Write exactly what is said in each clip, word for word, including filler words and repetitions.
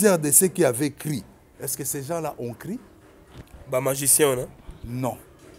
R D C qui avait crié. Est-ce que ces gens-là ont crié? Bah magicien, non? Non.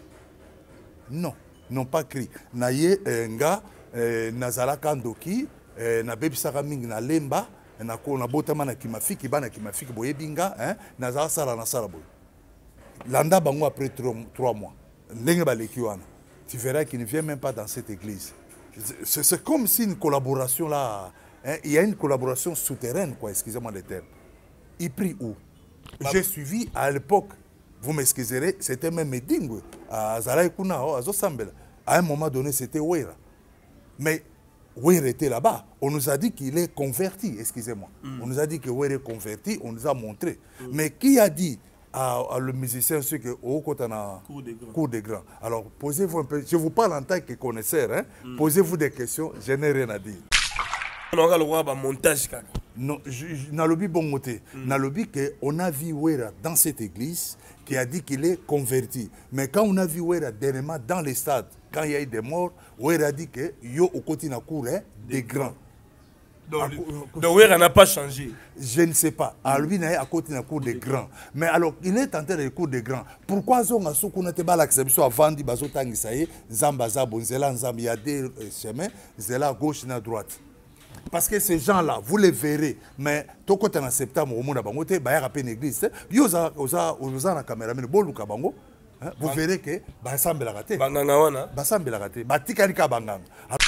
Non, n'ont pas crié. Naye nga nazala kandoki na bebisaka mingi na lemba na ko na botama na kimafiki bana kimafiki boyebinga hein nazala sala na sala boy. Landa bango après trois mois. Ndenge baleki wana. Tu verras qu'il ne vient même pas dans cette église. C'est comme si une collaboration là, hein, il y a une collaboration souterraine quoi, excusez-moi le terme. Il prie où? J'ai suivi à l'époque. Vous m'excuserez, c'était même Medingwe. À Zalaïkouna, à un moment donné, c'était Ouera. Mais Ouera était là-bas. On nous a dit qu'il est converti, excusez-moi. Mm. On nous a dit que Ouera est converti, on nous a montré. Mm. Mais qui a dit à, à le musicien ce que au côté cours des grands? Alors, posez-vous un peu. Je vous parle en tant que connaisseur. Hein? Mm. Posez-vous des questions, je n'ai rien à dire. On aura le droit à montage. Non, Nalobi bon côté. Nalobi que on a vu Ouera dans cette église qui a dit qu'il est converti. Mais quand on a vu Ouera dernièrement dans les stades, quand il y a eu des morts, Ouera a dit que yo au côté na cour des grands. Donc Ouera n'a pas changé. Je ne sais pas. À lui na à côté na cour des grands. Mais alors il est en train de cour des grands. Pourquoi zonga sokuna te bala exception avant di bazo tangisa ye zamba za bonzela nzamba, il y a deux chemins, zela à gauche et à droite. Parce que ces gens-là, vous les verrez, mais tout côté en septembre, au monde à Bangote, bah, il y a une église. Vous avez la caméra, vous verrez que bah ça la raté. Bah ça la raté. Bah tikarika banganga.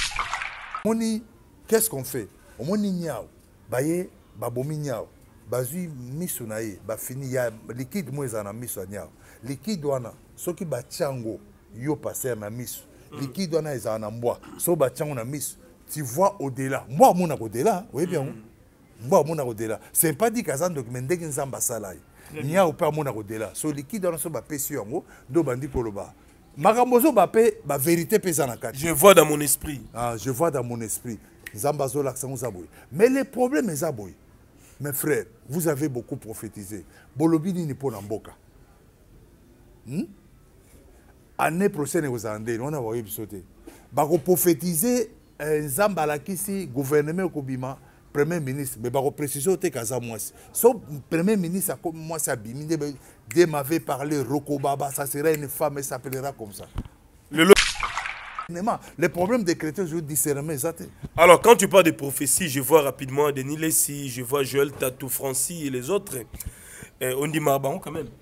Qu'est-ce qu'on fait? Au monde niao, bah yé, bah bomi niao, bah zui misunaye, bah fini ya liquide moi zana misu niao. Liquide wana, ce qui bah tiango, yo passer na misu. Liquide wana ezana mboa, so bah tiango na misu. Tu vois au-delà. Moi, mon au-delà, oui bien. Moi, mon au-delà. C'est pas dit qu'à document dès qu'ils ambassadent. Il n'y a pas mon au-delà. So liquide dans ce bapé sur en haut, do bandi koloba. Magambozo bapé, ba vérité pesana kat. Je vois dans mon esprit. Ah, je vois dans mon esprit. Zambazo l'accent zaboy. Mais les problèmes est zaboy. Mes frères, vous avez beaucoup prophétisé. Bolobini ni pour Namboka. Hmm? Année prochaine aux Andés, on a voulu sauter. Bako prophétiser. Nzamba la kisi gouvernement Kobima premier ministre mais bako préciser au kaza moi so premier ministre comme moi ça bimi de m'avait parlé Roko Baba, ça serait une femme et s'appellera comme ça le les problèmes des chrétiens je discernement exact. Alors quand tu parles de prophétie, je vois rapidement Denis Lessi, je vois Joël Tatou Francis et les autres. Et on dit Marban quand même.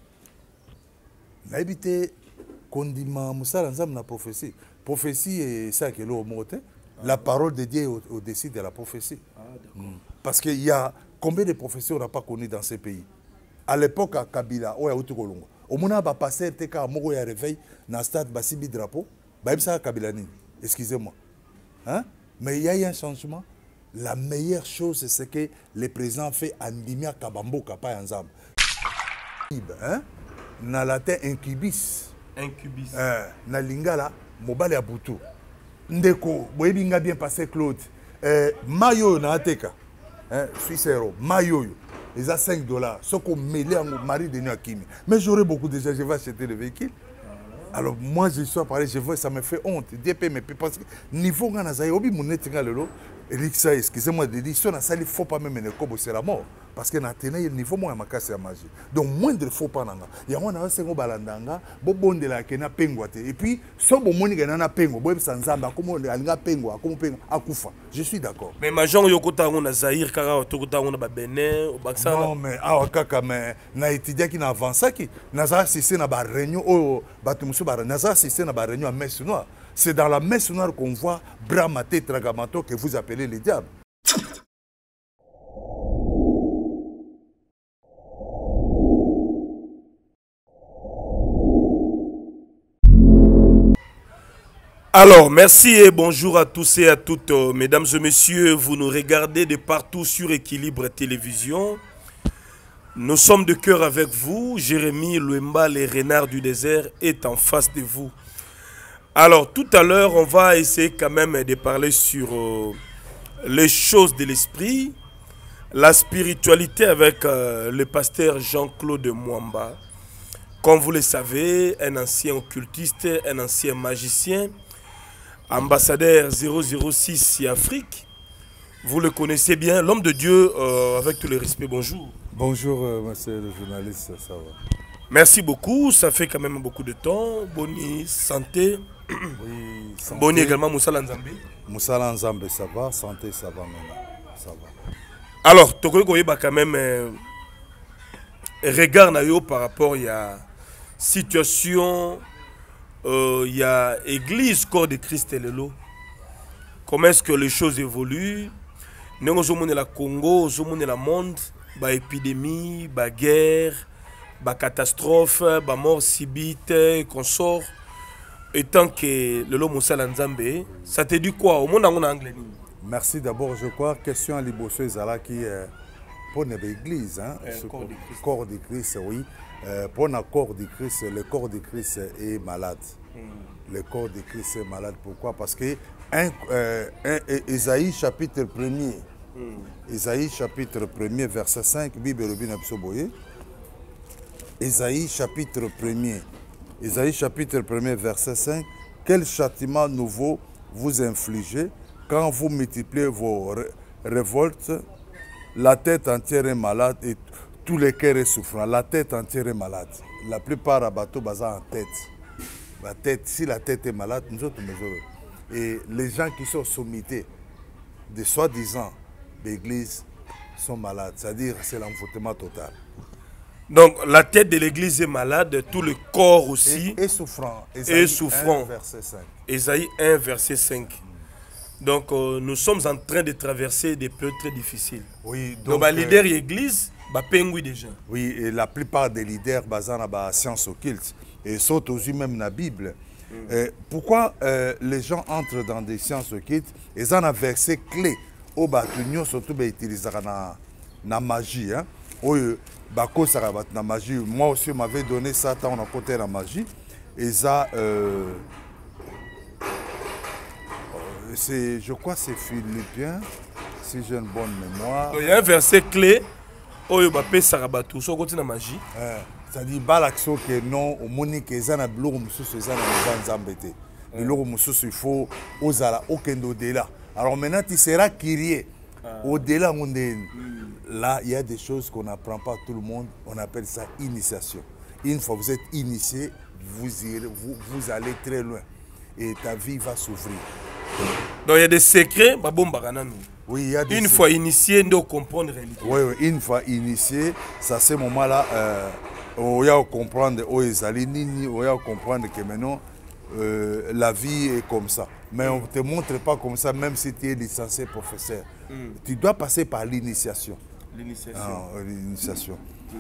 N'habité qu'on dit Moussa Nzam na prophétie. Prophétie et ça que l'eau monte. La parole de Dieu au- au-dessus de la prophétie. Ah, Mm. Parce qu'il y a combien de prophéties on n'a pas connues dans ces pays? À l'époque, à Kabila, au Yaoutou au moment où passer à Mogo ya réveil, dans le stade Basibi Drapeau, ça Kabila ni. Excusez-moi. Hein? Mais il y a eu un changement. La meilleure chose, c'est que le président fait Andimia Kabambo Kapa Yanzam. Hein? Na latin incubis. Incubis. Euh, na lingala, mobile abutu. Ndeko, boyebinga bien passé Claude. Euh, mayo na ateka. Hein, Suissero, mayo. Ils ont cinq dollars. Ce qu'on mêlé à mon mari de Nyakimi. Mais j'aurais beaucoup déjà, je vais acheter le véhicule. Alors moi je suis parlé, je vois, ça me fait honte. D P me parce que niveau ngana zaï obi mouneti ngalo. Elixia, excusez-moi de dire, si on a ça, il ne faut pas même le c'est la mort. Parce que le niveau moins ma casse à magie. Donc moindre faux pas nanga. Il y a un second balandanga, bobon de la kena pengoate. Et puis, so bon moni gana pengo, bob sanzamba, comme on a pengo, comme pengo, akufa. Je suis d'accord. Mais ma jambe yokota on a Zahir, kara otokota on a Benin, au Baksa. Non mais ah kaka mais na étudiant qui na avancé qui naza c'est na ba réunion au batumusu ba naza c'est na ba réunion à messe noire. C'est dans la messe noire qu'on voit Brahmate Tragamato que vous appelez le diable. Alors, merci et bonjour à tous et à toutes. euh, Mesdames et messieurs, vous nous regardez de partout sur Équilibre Télévision. Nous sommes de cœur avec vous. Jérémy Louemba, les renards du désert, est en face de vous. Alors, tout à l'heure, on va essayer quand même de parler sur euh, les choses de l'esprit, la spiritualité avec euh, le pasteur Jean-Claude Mwamba. Comme vous le savez, un ancien occultiste, un ancien magicien, ambassadeur zéro zéro six Afrique. Vous le connaissez bien, l'homme de Dieu, euh, avec tout le respect, bonjour. Bonjour, euh, monsieur le journaliste, ça va. Merci beaucoup, ça fait quand même beaucoup de temps. Boni, santé. Oui, santé. Boni également, Moussala Nzambe. Moussala Nzambe, ça va. Santé, ça va maintenant. Ça va. Alors, tu connais quand même euh, regard na yo par rapport à la situation, il euh, y a Église Corps de Christ et Lelo. Comment est-ce que les choses évoluent? Nous avons la Congo, nous avons le monde, bah épidémie, bah guerre, bah catastrophe, bah mort subite, consort. Et tant que le lot Moussala Nzambe, ça te dit quoi au monde en anglais? Merci d'abord, je crois, question à Liboso Ezala qui est pour l'église, hein, euh, corps, de corps de Christ, oui. Euh, pour le corps de Christ, le corps de Christ est malade. Mm. Le corps de Christ est malade. Pourquoi? Parce que un, euh, un, Ésaïe chapitre premier, mm. Ésaïe chapitre premier, verset cinq, Bible Robin Ésaïe chapitre premier, Ésaïe chapitre premier, verset cinq, quel châtiment nouveau vous infligez quand vous multipliez vos ré révoltes? La tête entière est malade et tous les cœurs sont souffrants. La tête entière est malade. La plupart des bateaux basés en tête. La tête, si la tête est malade, nous autres, nous autres. Et les gens qui sont sommités de soi-disant l'église sont malades. C'est-à-dire c'est l'envoûtement total. Donc la tête de l'église est malade, tout le corps aussi est souffrant. Et souffrant. un, verset cinq. Ésaïe un, verset cinq. Donc euh, nous sommes en train de traverser des périodes très difficiles. Oui, donc, donc les leaders de l'église, bah pengui déjà. Oui, et la plupart des leaders basés dans la science occulte et sont aussi même dans la Bible. Mm. Euh, pourquoi euh, les gens entrent dans des sciences occultes? Ils ont un verset clé au bâtonnier, surtout bah, utilisé dans la magie. Hein. Au bako ça va la magie. Moi aussi m'avait donné ça tant on a côté la magie. Et ça. Euh, je crois que c'est Philippiens, si j'ai une bonne mémoire. Il y a un verset clé, Oyo Bapé Sarabatu, sur côté de la magie. C'est-à-dire, Balaxo que non, au Monique, ils ont un blog, ils ont un zambété. Le blog, il faut osala, aucun au-delà. Alors maintenant, tu seras curieux. Au-delà, là, il y a des choses qu'on n'apprend pas à tout le monde. On appelle ça initiation. Une fois que vous êtes initié, vous, irez, vous, vous allez très loin. Et ta vie va s'ouvrir. Donc il y a des secrets, oui, il y a des une secrets. fois initié, nous comprendre la réalité. Oui, oui, une fois initié, ça c'est ce moment-là, euh, on va comprendre, on va comprendre que maintenant euh, la vie est comme ça. Mais on ne te montre pas comme ça, même si tu es licencié professeur. Mm. Tu dois passer par l'initiation. L'initiation. Ah, l'initiation.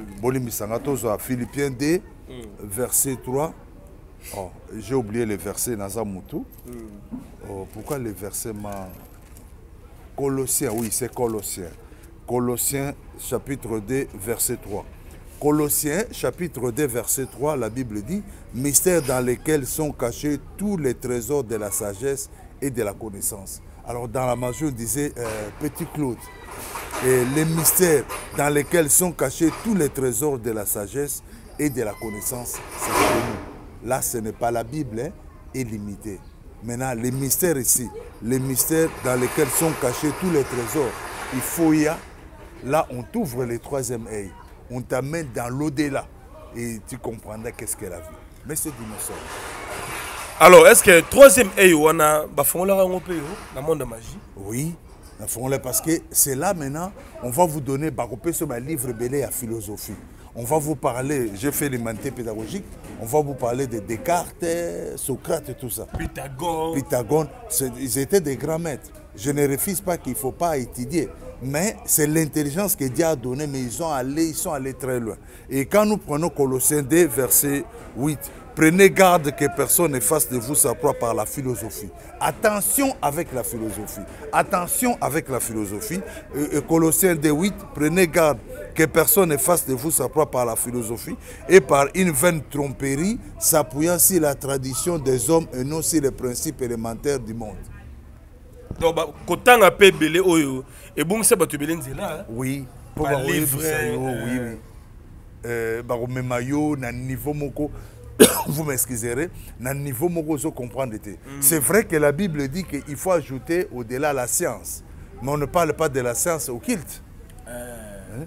Mm. Philippiens deux, mm. verset trois. Oh, j'ai oublié le verset Nazamutu. Mm. Oh, pourquoi le verset m'a... Colossiens, oui, c'est Colossiens. Colossiens, chapitre deux, verset trois. Colossiens, chapitre deux, verset trois, la Bible dit « Mystère dans lesquels sont cachés tous les trésors de la sagesse et de la connaissance. » Alors, dans la magie, on disait euh, « Petit Claude ». Et les mystères dans lesquels sont cachés tous les trésors de la sagesse et de la connaissance, c'est pour nous. Là, ce n'est pas la Bible, hein, est limitée. Maintenant, les mystères ici, les mystères dans lesquels sont cachés tous les trésors, il faut y aller. Là, on t'ouvre le troisième œil. On t'amène dans l'au-delà. Et tu comprendras qu'est-ce qu'est la vie. Mais c'est dinosaure. Alors, est-ce que le troisième œil, on a dans le monde de magie? Oui, parce que c'est là maintenant, on va vous donner un livre belé à philosophie. On va vous parler, j'ai fait l'humanité pédagogique, on va vous parler de Descartes, Socrate et tout ça. Pythagore. Pythagore, ils étaient des grands maîtres. Je ne refuse pas qu'il ne faut pas étudier. Mais c'est l'intelligence que Dieu a donnée, mais ils sont allés, ils sont allés très loin. Et quand nous prenons Colossiens deux, verset huit, prenez garde que personne ne fasse de vous sa proie par la philosophie. Attention avec la philosophie. Attention avec la philosophie. Et Colossiens deux, huit, prenez garde que personne ne fasse de vous sa proie par la philosophie et par une vaine tromperie s'appuyant sur la tradition des hommes et non sur les principes élémentaires du monde. Donc, quand on a payé belé oyo, et bon c'est pas tu belé nzela. Oui, pour le livre, oui, oui. Euh, bah au même maillot, na niveau moko, vous m'excuserez, na niveau moko je comprends de C'est vrai que la Bible dit qu'il faut ajouter au-delà la science, mais on ne parle pas de la science occulte. Euh. Hein?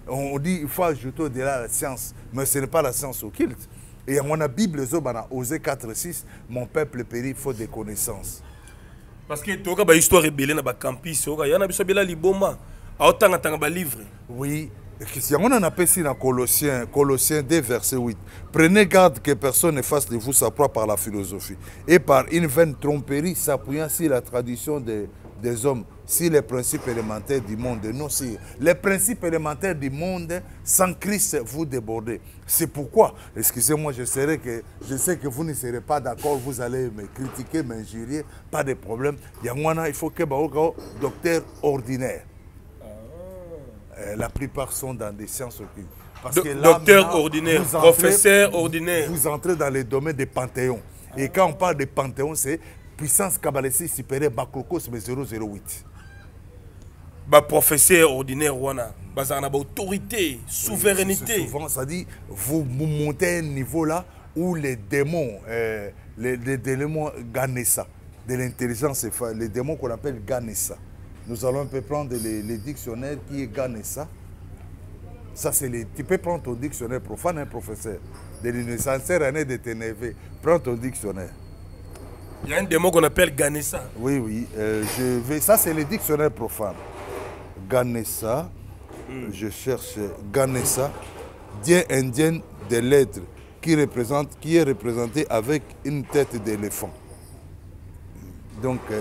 On dit il faut ajouter au-delà la science, mais ce n'est pas la science occulte. Et on a Bible, Osée quatre six, mon peuple périt faute de connaissances. Parce que tu as une histoire rebelle dans le campus, il y a un liboma, autant de livres. Oui. Si on en appelle ici dans Colossiens, Colossiens deux, verset huit. Prenez garde que personne ne fasse de vous sa proie par la philosophie et par une vaine tromperie s'appuyant sur la tradition des, des hommes, sur les principes élémentaires du monde. Non, si les principes élémentaires du monde, sans Christ, vous débordez. C'est pourquoi, excusez-moi, je, serai que, je sais que vous ne serez pas d'accord, vous allez me critiquer, m'injurier, pas de problème. Il faut que vous docteur ordinaire. Euh, la plupart sont dans des sciences occultes. Parce que là, docteur maintenant, ordinaire, vous entrez, professeur ordinaire. Vous entrez dans les domaines des panthéons. Et quand on parle de panthéon, c'est puissance kabbalistique supérieure, Bakrokos, mais zéro zéro huit. Bah, professeur ordinaire, wana. Bah, ça a autorité, souveraineté. Oui, souvent, ça dit, vous, vous montez à un niveau là où les démons, euh, les, les démons gagnent ça. De l'intelligence, les démons qu'on appelle gagnent ça. Nous allons un peu prendre les, les dictionnaires qui gagnent ça. Ça, c'est les. Tu peux prendre ton dictionnaire profane, un professeur de l'université année de Ténévé. Prends ton dictionnaire. Il y a un démon qu'on appelle Ganessa. Oui, oui. Euh, je vais. Ça, c'est les dictionnaires profanes. Ganessa. Mm. Je cherche Ganessa. Dieu indien des lettres qui, représente, qui est représenté avec une tête d'éléphant. Donc. Euh,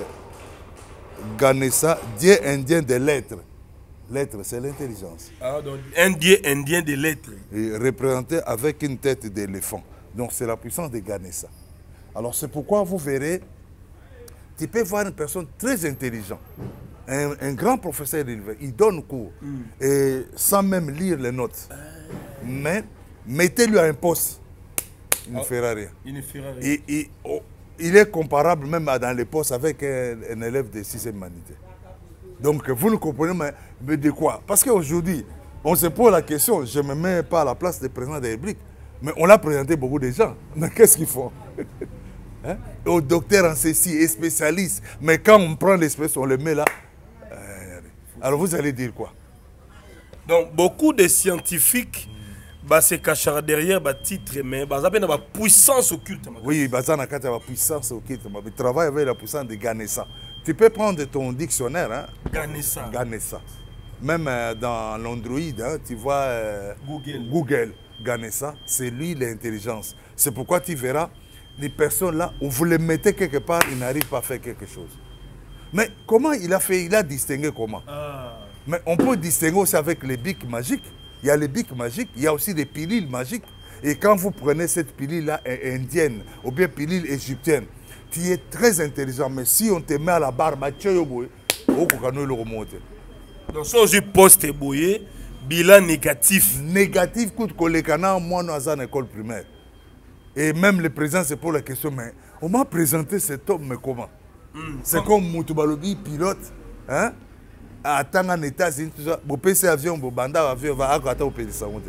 Ganessa, Dieu indien des lettres. Lettres, c'est l'intelligence. Ah, donc un Dieu indien des lettres. Et représenté avec une tête d'éléphant. Donc c'est la puissance de Ganessa. Alors c'est pourquoi vous verrez, tu peux voir une personne très intelligente, un, un grand professeur d'élevé, il donne cours, mm. et sans même lire les notes. Euh... Mais mettez-lui à un poste, il ne oh. fera rien. Il ne fera rien. Et, et, oh, il est comparable même dans les postes avec un, un élève de sixième humanité. Donc vous ne comprenez mais, mais de quoi? Parce qu'aujourd'hui, on se pose la question, je ne me mets pas à la place des présidents de la République, mais on a présenté beaucoup de gens. Mais qu'est-ce qu'ils font? Hein? Au docteur en ceci, spécialiste, mais quand on prend l'espèce, on le met là. Euh, alors vous allez dire quoi? Donc beaucoup de scientifiques bah, se cachera derrière le titre, mais bah, ça a la puissance occulte. Oui, bah, ça a la puissance occulte. Mais travaille avec la puissance de Ganessa. Tu peux prendre ton dictionnaire. Hein? Ganessa. Ganessa. Même euh, dans l'Android, hein, tu vois euh, Google. Google. Ganessa, c'est lui l'intelligence. C'est pourquoi tu verras les personnes là, où vous les mettez quelque part, ils n'arrivent pas à faire quelque chose. Mais comment il a fait? Il a distingué comment? ah. Mais on peut distinguer aussi avec les bics magiques. Il y a les bics magiques, il y a aussi des pilules magiques. Et quand vous prenez cette pilule-là indienne ou bien pilule égyptienne, tu es très intelligent. Mais si on te met à la barre, tu es le remonter. Donc, si on poste bouillé, bilan négatif. Négatif, coûte que les canards, moi, nous sommes en école primaire. Et même le président, c'est pour la question, mais on m'a présenté cet homme, mais comment? mm, C'est comme, comme Moutoubaloubi, pilote, hein? Attends en États-Unis, tout ça. Vous payez avion, vous bandez avion, va attendre au pays de Saoudé.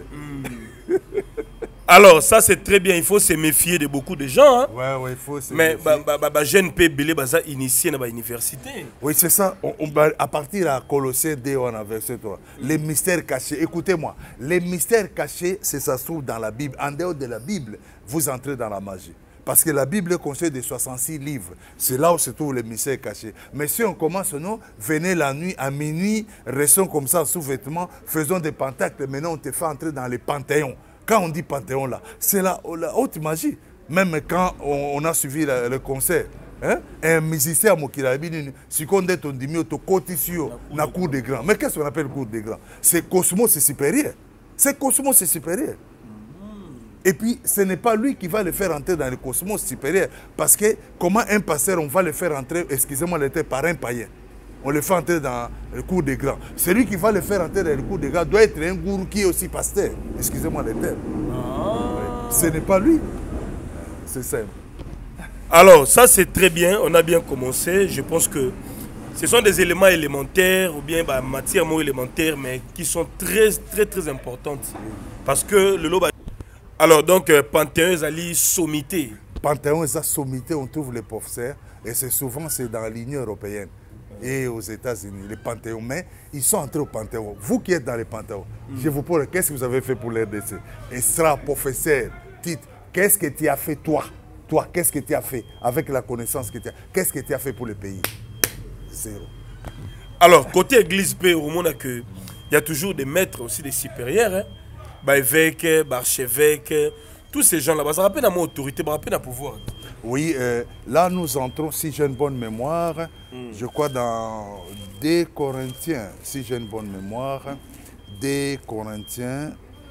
Alors, ça c'est très bien, il faut se méfier de beaucoup de gens. Hein? Ouais, ouais, il faut se mais méfier. Mais bah, bah, jeune P B L bah, initié dans l'université. Oui, c'est ça. On, on, à partir de Colossiens deux, on a verset trois. Mm. Les mystères cachés, écoutez-moi, les mystères cachés, c'est ça se trouve dans la Bible. En dehors de la Bible, vous entrez dans la magie. Parce que la Bible est constituée de soixante-six livres. C'est là où se trouvent les mystères cachés. Mais si on commence, non, venez la nuit, à minuit, restons comme ça, sous vêtements, faisons des pentacles. Maintenant, on te fait entrer dans les panthéons. Quand on dit panthéon, là, c'est la, la haute magie. Même quand on, on a suivi la, le concert, hein, un musicien, si on est on dit, on a cour des grands. Mais qu'est-ce qu'on appelle cour des grands? C'est Cosmos, c'est supérieur. C'est Cosmos, c'est supérieur. Et puis, ce n'est pas lui qui va le faire entrer dans le cosmos supérieur. Parce que, comment un pasteur, on va le faire entrer, excusez-moi, le terme, par un païen. On le fait entrer dans le cours des grands. Celui qui va le faire entrer dans le cours des grands doit être un gourou qui est aussi pasteur. Excusez-moi le terme. Ah. Ce n'est pas lui. C'est simple. Alors, ça c'est très bien. On a bien commencé. Je pense que ce sont des éléments élémentaires ou bien bah, matières moins élémentaires, mais qui sont très, très, très importantes. Parce que le lobe. Alors, donc, euh, Panthéon, Ali, sommité. Panthéon, ça sommité, on trouve les professeurs, et c'est souvent c'est dans l'Union européenne. et aux États-Unis, les Panthéons. Mais ils sont entrés au Panthéon. Vous qui êtes dans les Panthéons, mm. je vous pose, qu'est-ce que vous avez fait pour l'R D C? Et sera professeur, titre, qu'est-ce que tu as fait toi? Toi, qu'est-ce que tu as fait avec la connaissance que tu as? Qu'est-ce que tu as fait pour le pays? Zéro. Alors, côté église, au monde que il y a toujours des maîtres, aussi des supérieurs, hein? Bah, évêques, bah, archevêques, tous ces gens-là. Bah, ça rappelle à mon autorité, ça rappelle à pouvoir. Oui, euh, là nous entrons, si j'ai une bonne mémoire, mm. je crois dans deux Corinthiens, si j'ai une bonne mémoire, deux Corinthiens,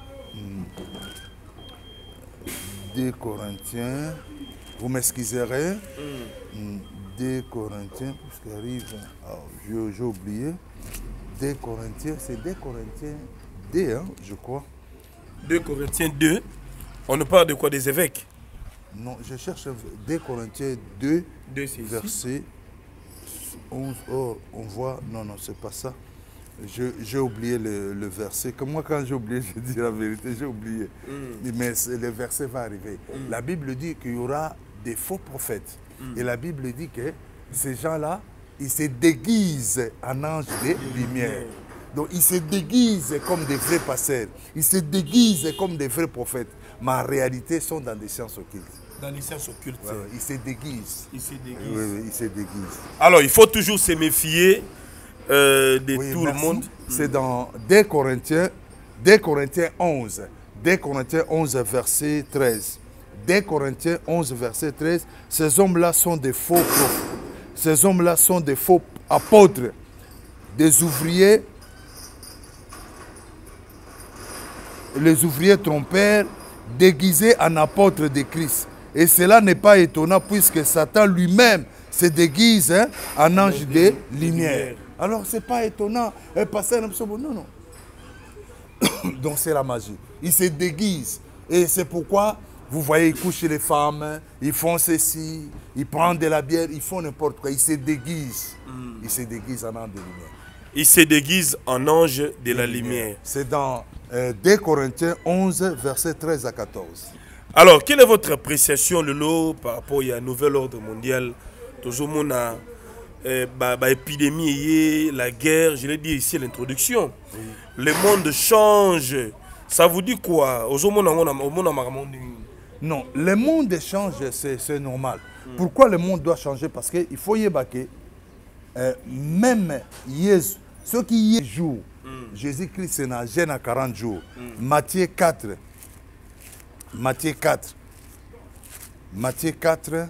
deux Corinthiens, vous m'excuserez, mm. deux Corinthiens, puisqu'il arrive, oh, j'ai oublié, deux Corinthiens, c'est deux Corinthiens deux, hein, je crois. deux Corinthiens deux, on ne parle de quoi, des évêques? Non, je cherche deux Corinthiens deux, deux verset onze. Oh, on voit, non, non, c'est pas ça. J'ai oublié le, le verset. Comme moi, quand j'ai oublié, je dis la vérité, j'ai oublié. Mm. Mais le verset va arriver. Mm. La Bible dit qu'il y aura des faux prophètes. Mm. Et la Bible dit que ces gens-là, ils se déguisent en anges de lumière. Donc, ils se déguisent comme des vrais pasteurs. Ils se déguisent comme des vrais prophètes. Mais en réalité, ils sont dans des sciences occultes. Dans les sciences occultes. Ouais, ils se déguisent. Ils se déguisent. Oui, oui, ils se déguisent. Alors, il faut toujours se méfier euh, de oui, tout merci. le monde. C'est dans deux Corinthiens, deux Corinthiens onze. deux Corinthiens onze, verset treize. deux Corinthiens onze, verset treize. Ces hommes-là sont des faux prophètes. Ces hommes-là sont des faux apôtres, des ouvriers, les ouvriers trompeurs, déguisés en apôtres de Christ. Et cela n'est pas étonnant puisque Satan lui-même se déguise hein, en ange de lumière. Alors ce n'est pas étonnant. Non, non. Donc c'est la magie. Ils se déguisent. Et c'est pourquoi vous voyez, ils couchent les femmes, ils font ceci, ils prennent de la bière, ils font n'importe quoi. Ils se déguisent. Mm. Ils se déguisent en ange de lumière. Ils se déguisent en ange de la lumière. C'est dans euh, deux Corinthiens onze, versets treize à quatorze. Alors, quelle est votre appréciation, Lolo, par rapport à un nouvel ordre mondial? Toujours mon euh, bah, bah, épidémie, la guerre, je l'ai dit ici à l'introduction. Oui. Le monde change. Ça vous dit quoi? Non, le monde change, c'est normal. Mm. Pourquoi le monde doit changer? Parce qu'il faut y évacuer. Euh, même Jésus, ceux qui y jouent, mm. Jésus-Christ est en jeûne à quarante jours. Mm. Matthieu quatre. Matthieu quatre. Matthieu quatre.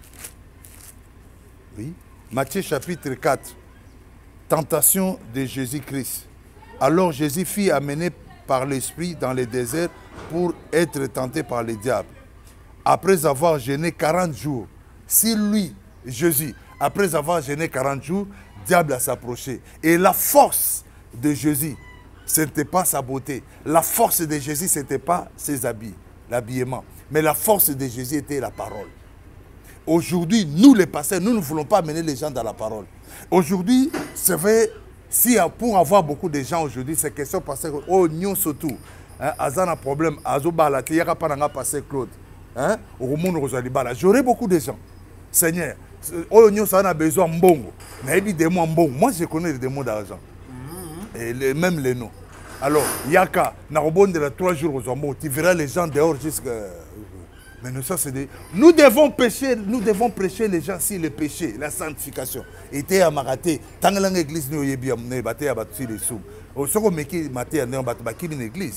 Oui. Matthieu chapitre quatre. Tentation de Jésus-Christ. Alors Jésus fut amené par l'Esprit dans le désert pour être tenté par le diable. Après avoir jeûné quarante jours, si lui, Jésus, après avoir jeûné quarante jours, le diable a s'approché. Et la force de Jésus, ce n'était pas sa beauté. La force de Jésus, ce n'était pas ses habits, l'habillement. Mais la force de Jésus était la parole. Aujourd'hui, nous les pasteurs, nous ne voulons pas amener les gens dans la parole. Aujourd'hui, c'est vrai, si pour avoir beaucoup de gens aujourd'hui, c'est question parce que oh non surtout, Azan a un problème, Azo Balati, Yaka Pananga passé Claude, hein, au monde Rosalibala. J'aurai beaucoup de gens. Seigneur, oh non ça a besoin de mbongo, mais il des mots mbongo. Moi je connais des mots d'argent, et les, même les noms. Alors Yaka, na rebonde de trois jours aux Zambo, tu verras les gens dehors jusqu'à. Mais nous, ça, c'est des... nous devons pécher, nous devons prêcher les gens sur le péché, la sanctification. Et tu es à Maraté, tant que l'église nous est bien, nous battons à battre les sous. Au second, mais qui maté à nous battre une église.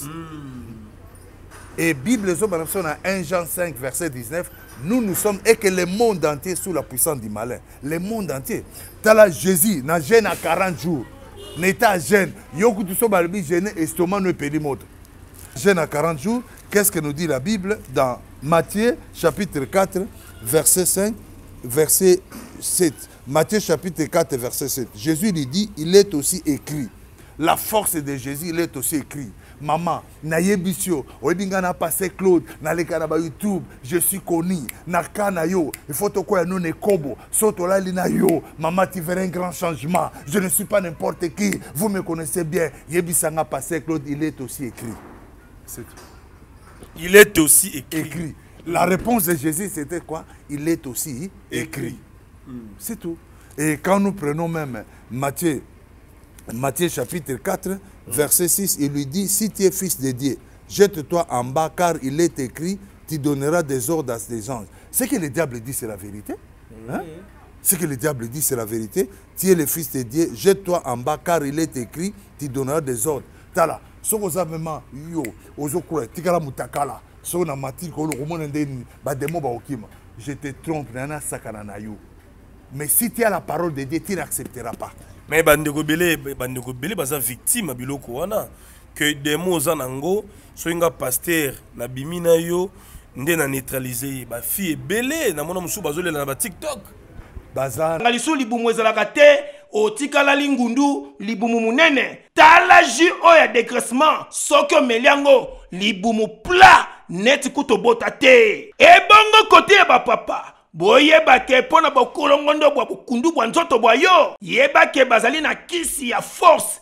Et Bible, on a un Jean cinq, verset dix-neuf, nous nous sommes, et que le monde entier sous la puissance du malin. Le monde entier. Tu as là Jésus, n'a jeûne à quarante jours. N'état jeûne. Yoku tu sommes à jeûne, estomac ne pédit mot. Jeûne à quarante jours, qu'est-ce que nous dit la Bible dans Matthieu chapitre quatre, verset cinq, verset sept. Matthieu chapitre quatre, verset sept. Jésus lui dit, il est aussi écrit. La force de Jésus, il est aussi écrit. Maman, na yebisio, oebinga na passé Claude, na leka na YouTube, je suis connu, na kana yo, il faut to quoi non kobo, soto la lina yo, maman tu verras un grand changement, je ne suis pas n'importe qui, vous me connaissez bien, yebisanga passé Claude, il est aussi écrit. C'est tout. Il est aussi écrit. écrit. La réponse de Jésus, c'était quoi? Il est aussi écrit. écrit. Mm. C'est tout. Et quand nous prenons même Matthieu, Matthieu chapitre quatre, mm. verset six, il lui dit, si tu es fils de Dieu, jette-toi en bas, car il est écrit, tu donneras des ordres à tes anges. Ce que le diable dit, c'est la vérité. Hein? Mm. Ce que le diable dit, c'est la vérité. Tu es le fils de Dieu, jette-toi en bas, car il est écrit, tu donneras des ordres. Tala, ce que vous avez yo, ozokura, tikala mutakala, so na matir ko lo komona ndeni, ba demo ba okima. Je te trompe, nana sakana na yo. Mais si tu as la parole de Dieu, tu n'accepteras pas. Mais bandeko belé, bandeko belé baza victime biloko wana que des mots en ango, so nga pasteur na bimina yo, nde na neutraliser ba fille belé na mona musu bazole na ba TikTok. Bazar. Ngalisu libumu ezalaka te, otikala lingundu libumu munene. Tala ji oya dégraissement, soko meliango libumu plat net kuto bota te. Ebongo côté ba papa. Boyeba ke pona bokolongondo bwa bukundu bwa nzoto bwa yo. Yeba ke bazali na kisi ya force.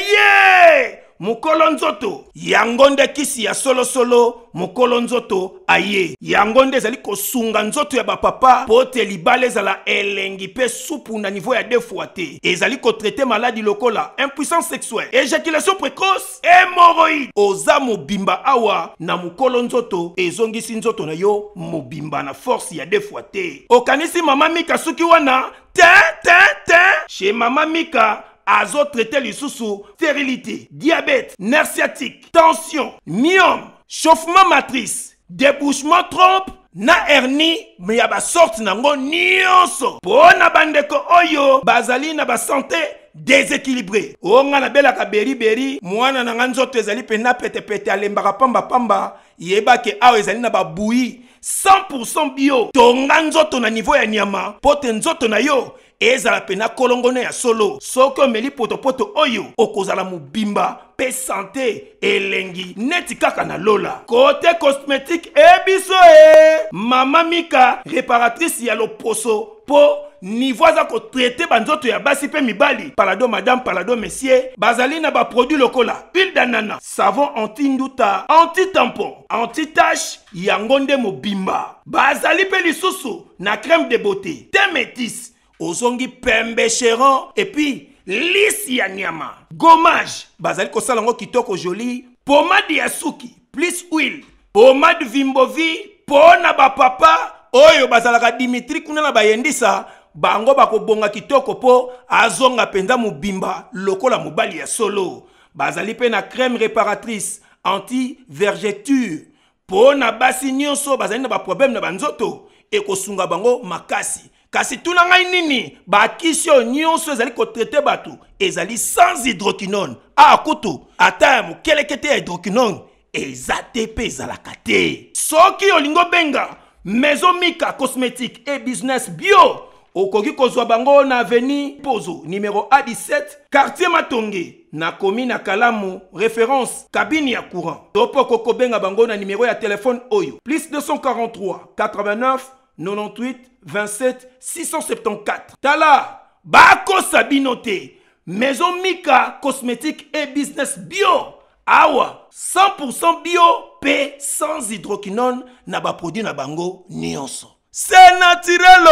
Hey Mukolo nzoto yangonde kisi ya solo solo mukolo nzoto aye yangonde zali kosunga nzoto ya bapapa pote libale zala elengi pe supu na niveau ya deux fois te ezali ko traiter maladie lokola impuissance sexuelle éjaculation précoce hémorroïde oza mobimba awa na mukolo nzoto ezongisi nzoto na yo mobimba na force ya deux fois te okanisi mama Mika suki wana te te te chez mama Mika azo traiter lisusu stérilité, diabète, nerf sciatique, tension, myome, chauffement matrice, débouchement trompe, na hernie, mais y'a ba sorte nango nyonso. Pona bandeko oyo, bazali na ba santé déséquilibré. Onga na bela ka beri beri, mwana na nganzoto ezali pena pete pete alembaka pamba pamba, yeba ke awo ezali na ba bouilli cent pour cent bio. Tonga nzoto na niveau ya nyama, pote nzoto na yo. Ezala pena kolongone ya solo soko meli poto poto oyo okozala mubimba pe santé elengi neti kaka na lola côté cosmétique ebiso e mama Mika réparatrice ya loposo po niveau za ko traiter banzoto ya basi pe mibali palado madame palado monsieur bazali na ba produit lokola huile d'ananas savon anti-nduta anti-tampon anti-tache yangonde mobimba bazali pe lisusu na crème de beauté te métis Ozongi pembe chéron et puis lisse ya nyama. Gommage. Bazali ko salango kitoko joli. Pomade ya suki. Plus huile. Pomade Vimbovi. Pona ba papa. Oyo bazalaka Dimitri kuna na bayendisa. Bango bako bonga kitoko po. Azonga penza mubimba. Lokola mubali ya solo. Bazali pe na crème réparatrice. Anti-vergeture. Pona basi nyonso. Bazali na ba problème na banzoto. Eko sunga bango makasi. Kasi tuna ngai nini ba kisio nyonso ezali ko traiter batu ezali sans hydroquinone a kutu ata mu kelekete hydroquinone ezate pe ezalaka te soki olingo benga Maison Mika cosmétique et business bio okoki kozwa bango na avenue Pozo numéro A dix-sept quartier Matonge na commune na Kalamu référence cabine ya courant topo koko benga bango na numéro ya téléphone oyo plus deux cent quarante-trois quatre-vingt-neuf quatre-vingt-huit vingt-sept six cent soixante-quatorze. Tala, Bako Sabinote, Maison Mika cosmétique et business bio. Awa, cent pour cent bio, P sans hydroquinone, na ba produit na bango nyonso. C'est naturel.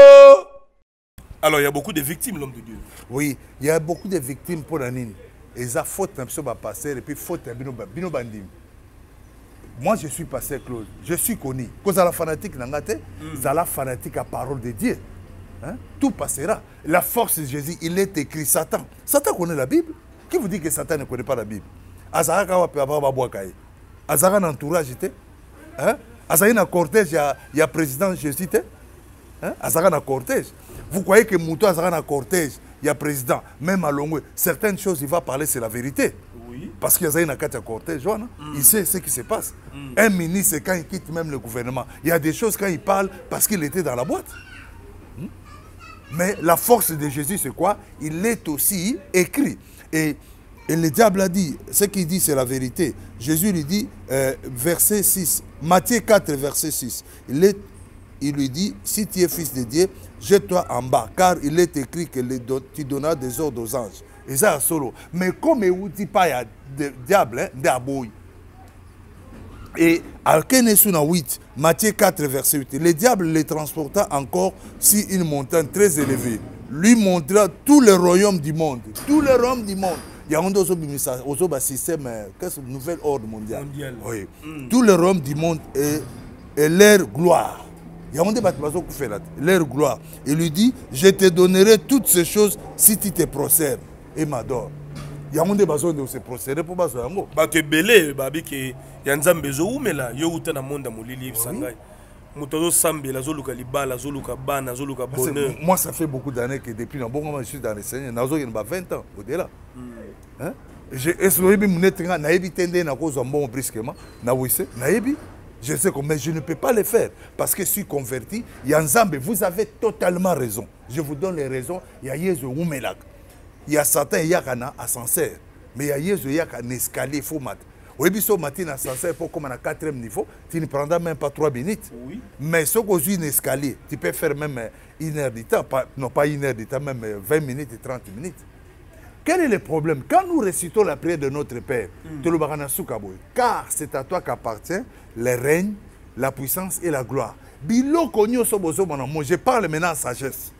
Alors, il y a beaucoup de victimes, l'homme de Dieu. Oui, il y a beaucoup de victimes pour la nine. Et ça faute un peu passer et puis faute un bino bandim. Moi, je suis pasteur Claude, je suis connu. Quand la fanatique n'angate, c'est la fanatique à parole de Dieu. Hein? Tout passera. La force de Jésus, il est écrit Satan. Satan connaît la Bible. Qui vous dit que Satan ne connaît pas la Bible? Azara wa pe aba boakaye. Azara na entourage te. Hein? Azara na cortège, il y a président Jésus te. Hein? Azara na cortège. Vous croyez que Mouto Azara na cortège, il y a président, même à Longwe, certaines choses il va parler c'est la vérité. Oui. Parce qu'il y a une cortège, mm. il sait ce qui se passe. Mm. Un ministre, quand il quitte même le gouvernement, il y a des choses quand il parle parce qu'il était dans la boîte. Mm. Mais la force de Jésus, c'est quoi? Il est aussi écrit. Et, et le diable a dit, ce qu'il dit, c'est la vérité. Jésus lui dit, euh, verset six, Matthieu quatre, verset six, il, est, il lui dit, si tu es fils de Dieu, jette-toi en bas, car il est écrit que les don, tu donneras des ordres aux anges. Et ça, solo. Mais comme il ne dit pas, il y a des diables, des abois. Et à Kenesuna huit, Matthieu quatre, verset huit, le diable les transporta encore sur une montagne très élevée. Lui montra tous les royaumes du monde. Tous les royaumes du monde. Il y a un système, qu'est-ce nouvel ordre mondial. mondial. Oui. Mm. Tous les royaumes du monde et, et leur gloire. Il y a un débat qui fait leur gloire. Il lui dit, je te donnerai toutes ces choses si tu te procères et m'adores. Il y a un débat de se procéder pour bazo yango. Ba ke belé babi ke ya nzambe zo umela yo uta na monde molili sangai. Mutozo sambela zo luka libala zo luka bana zo luka bonheur. Moi ça fait beaucoup d'années que depuis na bon je suis dans le Seigneur, nazo il ba vingt ans au-delà. Hein? J'ai essayé de me tenir na ebi tende na cause bon brusquement na wisse na ebi. Je sais que mais je ne peux pas le faire parce que je suis converti. Yanzambe, vous avez totalement raison. Je vous donne les raisons. Il y a Yesu umelak. Il y a Satan, il y a un ascenseur. Mais il y a Yesu, il y a un escalier, il faut matin. Oui, puis ce matin, un ascenseur, pour comme à quatrième niveau, tu ne prendras même pas trois minutes. Oui. Mais ce qu'on a un escalier, tu peux faire même une heure de temps, pas, non pas une heure de temps, même vingt minutes et trente minutes. Quel est le problème? Quand nous récitons la prière de notre Père, mm. car c'est à toi qu'appartient le règne, la puissance et la gloire. Je parle maintenant en sagesse.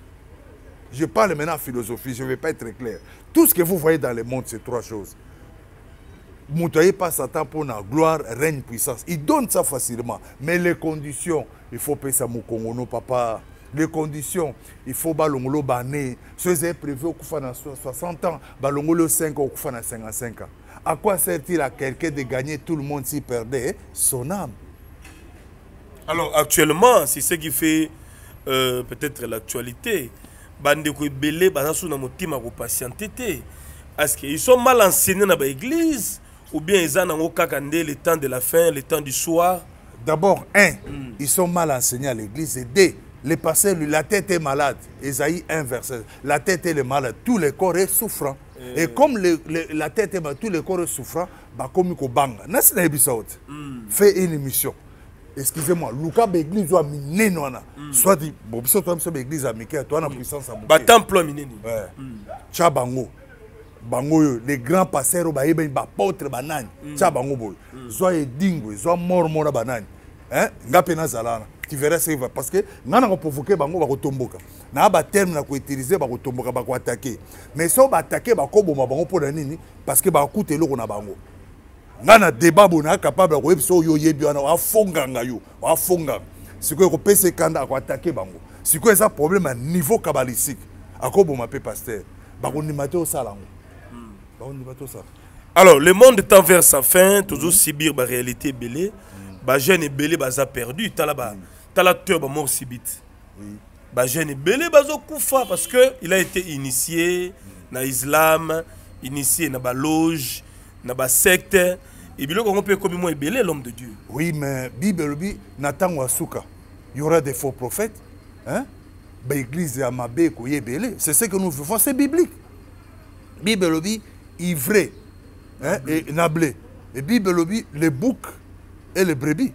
Je parle maintenant en philosophie, je ne vais pas être très clair. Tout ce que vous voyez dans le monde, c'est trois choses. Moutaye pas Satan pour la gloire, règne, puissance. Il donne ça facilement. Mais les conditions, il faut payer ça mon papa. Les conditions, il faut balongolo bané. Si vous avez prévu au soixante ans, balongolo cinq ans, au cinquante-cinq ans. À quoi sert-il à quelqu'un de gagner tout le monde s'il perdait son âme? Alors actuellement, c'est ce qui fait euh, peut-être l'actualité. Bandeko belé banasu na motima ko patienter. Est-ce qu'ils sont mal enseignés dans l'église ou bien ils ont le temps de la fin, le temps du soir? D'abord, un, mm. ils sont mal enseignés à l'église. Et deux, les pasteurs, la tête est malade. Isaïe un, verset. La tête est malade, tout le corps est souffrant. Et, et comme le, le, la tête est malade, tout le corps est souffrant, bah comme il banga. Nasi na episode. Fait une émission. Excusez-moi, Lucas l'église doit miner nona. Soit dit, bon, si toi tu l'église américaine, toi na puissance à ba temple mineni. Ouais. Chabango. Bango les grands pasteurs ba yeba ba porte banane. Chabango boy. Soit edingwe, soit mort mort banane. Hein? Ngape na zalana. Tu verras ça va parce que nana ko provoquer bango ba ko tomboka. Na ba terme na ko utiliser ba ko tomboka ba ko attaquer. Mais so ba attaquer ba ko boma bango pour nini parce que ba coûter loko na bango. Nana débat bona capable ko episo yo yebi wana wa fonga ngayo, wa fonga. Siko ko pese kanda ko attaquer bango. Siko eza problème à niveau kabbalistique. Akobo ma pe pasteur. Ba ko nimate au salango. Ba ko nimate au ça. Alors le monde tend vers sa fin, toujours subir la réalité belé. Ba jeune et belé baza perdu, tala ba tala teur ba mort subite. Oui. Ba jeune et belé bazo kufa parce que il a été initié na islam, initié na ba loge, na ba secte et biloko on peut comme moi belé l'homme de Dieu. Oui, mais Bible bi natango asuka. Il y aura des faux prophètes, hein? Ba église ya mabe ko yebelé, c'est ce que nous faisons, c'est biblique. Bible bi ivré, hein, et nablé. Et Bible bi les boucs et les brebis.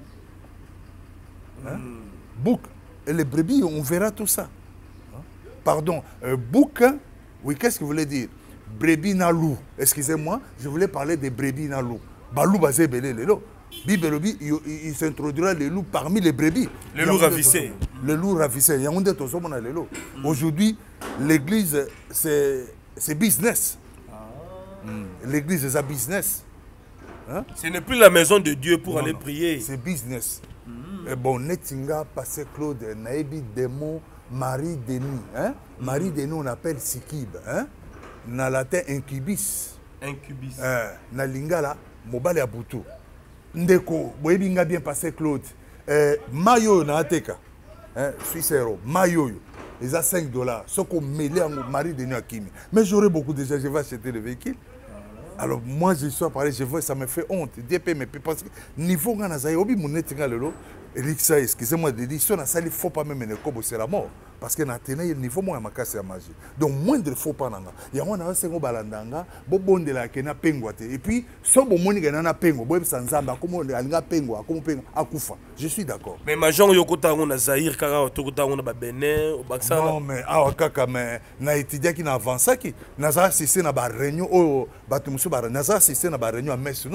Hein? Mm. Bouc et les brebis, on verra tout ça. Hein? Pardon, euh, bouc, hein? Oui, qu'est-ce que vous voulez dire? Brebis na loup. Excusez-moi, je voulais parler des brebis na loup. Balou basé belé les loups. Bible, il, il s'introduira les loups parmi les brebis. Les loups ravissés. Les loups ravissés. Il y a un des les loups. Aujourd'hui, l'église, c'est business. Ah. Mm. L'église, c'est un business. Hein? Ce n'est plus la maison de Dieu pour non, aller non. prier. C'est business. Mm. Et bon, Netinga, passé Claude, Naïbi, Demo, Marie Denis. Hein? Mm. Marie Denis, on appelle Sikib. Hein? Na latin, incubis. Incubis. Euh, na lingala, Mobile Abutu. Ndeko, Boebinga bien passé Claude. Euh, Mayo, na Ateka. Hein? Suissero, Mayo. Ils ont cinq dollars. Ce qu'on mêlé à Marie Denis Akimi. Mais j'aurais beaucoup déjà, je vais acheter le véhicule. Alors moi je suis parlé, je vois ça me fait honte. D P mais parce que niveau ngana zaï obi monetinga lelo, Elixia excusez-moi de dire si on a ça il faut pas même ne kobo c'est la mort parce que na tenir niveau moi makasi ya magie. Donc moindre faut pas nanga. Ya on a sengo balandanga, bo bonde la kena pengwa te. Et puis so bo moni gana na pengo, bo sanzamba comme alinga pengo, comme pengo akufa. Je suis d'accord. Mais major yokota on a Zaïre kara tokota on a ba Benin, au Baksa. Non mais ah kaka mais na étudiant qui na avança qui na za c'est na ba réunion o batu musu ba na za c'est na ba réunion à Metz noir.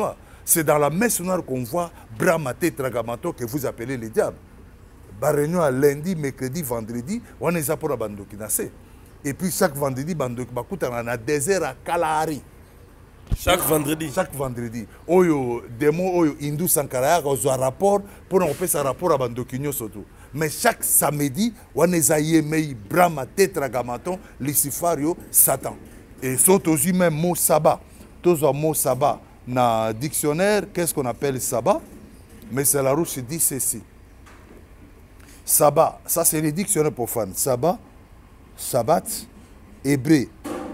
C'est dans la messe noire qu'on voit Brahma Tetragrammaton que vous appelez le diable. Bah, réunion à lundi, mercredi, vendredi, on est là pour la bande qui. Et puis chaque vendredi, bande qui on a désert à Kalahari. Chaque vendredi. Chaque vendredi. Oyo, démon, oyo, Hindu Sankara, on a un rapport pour on fait un rapport à Bandokinyo surtout. Mais chaque samedi, on est à Yemei, Brahma, Tetragrammaton, Lucifario, Satan. Et surtout aussi même mot sabbat. Tous un mot sabbat. Dans le dictionnaire, qu'est-ce qu'on appelle sabbat? Mais c'est la route qui dit ceci. Sabbat, ça c'est le dictionnaire profane. Sabbat, Shabbat, hébreu.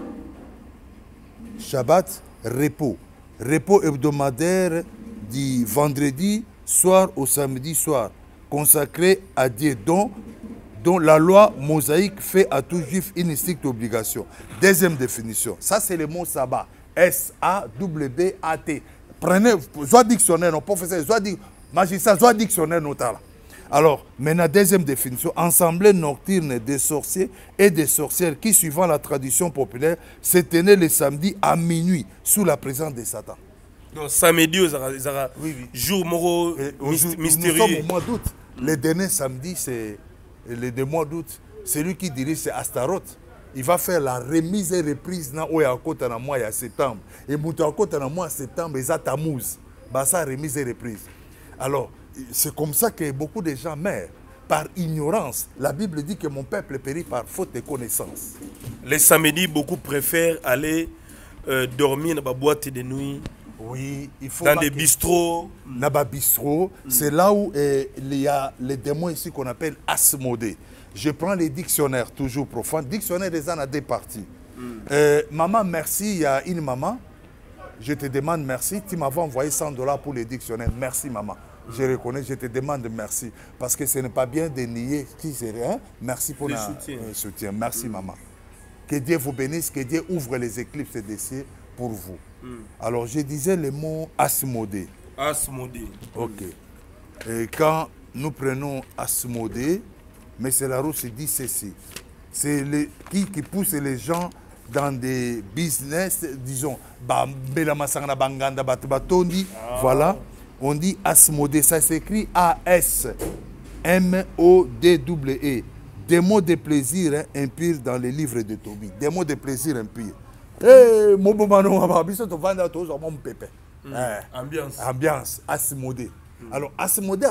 Shabbat, repos. Repos hebdomadaire du vendredi soir au samedi soir, consacré à Dieu, dont, dont la loi mosaïque fait à tout juif une stricte obligation. Deuxième définition, ça c'est le mot sabbat. S A W B A T. Prenez, soit dictionnaire, non, professeur, soit magistrat, soit dictionnaire notal. Alors, maintenant, deuxième définition, assemblée nocturne des sorciers et des sorcières qui, suivant la tradition populaire, se tenaient le samedi à minuit sous la présence de Satan. Donc, samedi, ils ont oui, oui. jour moro mystérieux. Nous sommes au mois d'août. Le dernier samedi, c'est le deux mois d'août. Celui qui dirige, c'est Astaroth. Il va faire la remise et reprise dans le mois de septembre. Et dans le mois de septembre, il y a Tammuz. Ça, remise et reprise. Alors, c'est comme ça que beaucoup de gens meurent. Par ignorance. La Bible dit que mon peuple périt par faute de connaissance. Les samedis, beaucoup préfèrent aller euh, dormir dans la boîte de nuit. Oui, il faut. Dans des bistrots. Dans des bistrots. Mm. C'est là où eh, il y a les démons ici qu'on appelle Asmodée. Je prends les dictionnaires toujours profanes. Dictionnaire des ans à deux parties. Mm. Euh, maman, merci. Il y a une maman. Je te demande merci. Tu m'avais envoyé cent dollars pour les dictionnaires. Merci, maman. Je reconnais, je te demande merci. Parce que ce n'est pas bien de nier qui c'est rien. Merci pour le soutien. Euh, soutien. Merci, mm. maman. Que Dieu vous bénisse, que Dieu ouvre les éclipses des cieux pour vous. Mm. Alors, je disais le mot Asmodée. Asmodée. Ok. Et quand nous prenons Asmodée, mais c'est la route qui dit ceci. C'est qui, qui pousse les gens dans des business, disons, voilà. On dit Asmodée, ça s'écrit A S M O D W E. Des mots de plaisir hein, impurs dans les livres de Tobie. Des mots de plaisir impurs. Eh, mon pépé. Ambiance. Ambiance, Asmodée. Mm. Alors, Asmodée,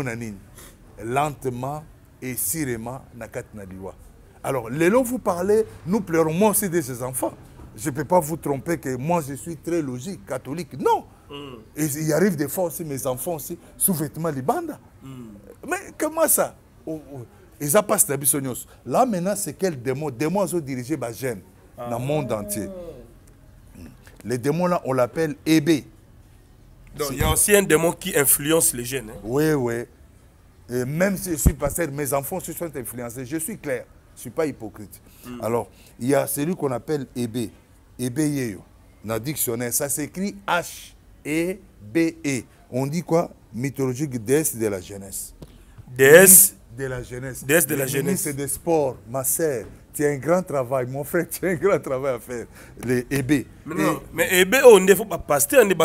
lentement et sûrement, nakat nadiwa. Alors, les lots vous parlez, nous pleurons moi aussi de ces enfants. Je ne peux pas vous tromper que moi je suis très logique, catholique. Non. Mm. Et il arrive des fois aussi, mes enfants aussi, sous vêtements de banda. Mm. Mais comment ça? Oh, oh. Ils n'ont pas cette habitude. Là maintenant, c'est quel démon? Démons ont dirigé les jeunes ah. dans le monde entier. Mm. Les démons là, on l'appelle Ébé. Donc il y a aussi un démon qui influence les jeunes. Hein? Oui, oui. Et même si je suis pasteur, mes enfants aussi sont influencés. Je suis clair. Je ne suis pas hypocrite. Mm. Alors, il y a celui qu'on appelle Ébé. Ébé Yeyo. Dans le dictionnaire, ça s'écrit H E B E. On dit quoi? Mythologique déesse de la jeunesse. Déesse de la jeunesse. Déesse de la jeunesse. C'est des sports. Ma sœur, tu as un grand travail. Mon frère, tu as un grand travail à faire. Les Ébé. Mais, non, mais Ébé, on ne faut pas pasteur, on ne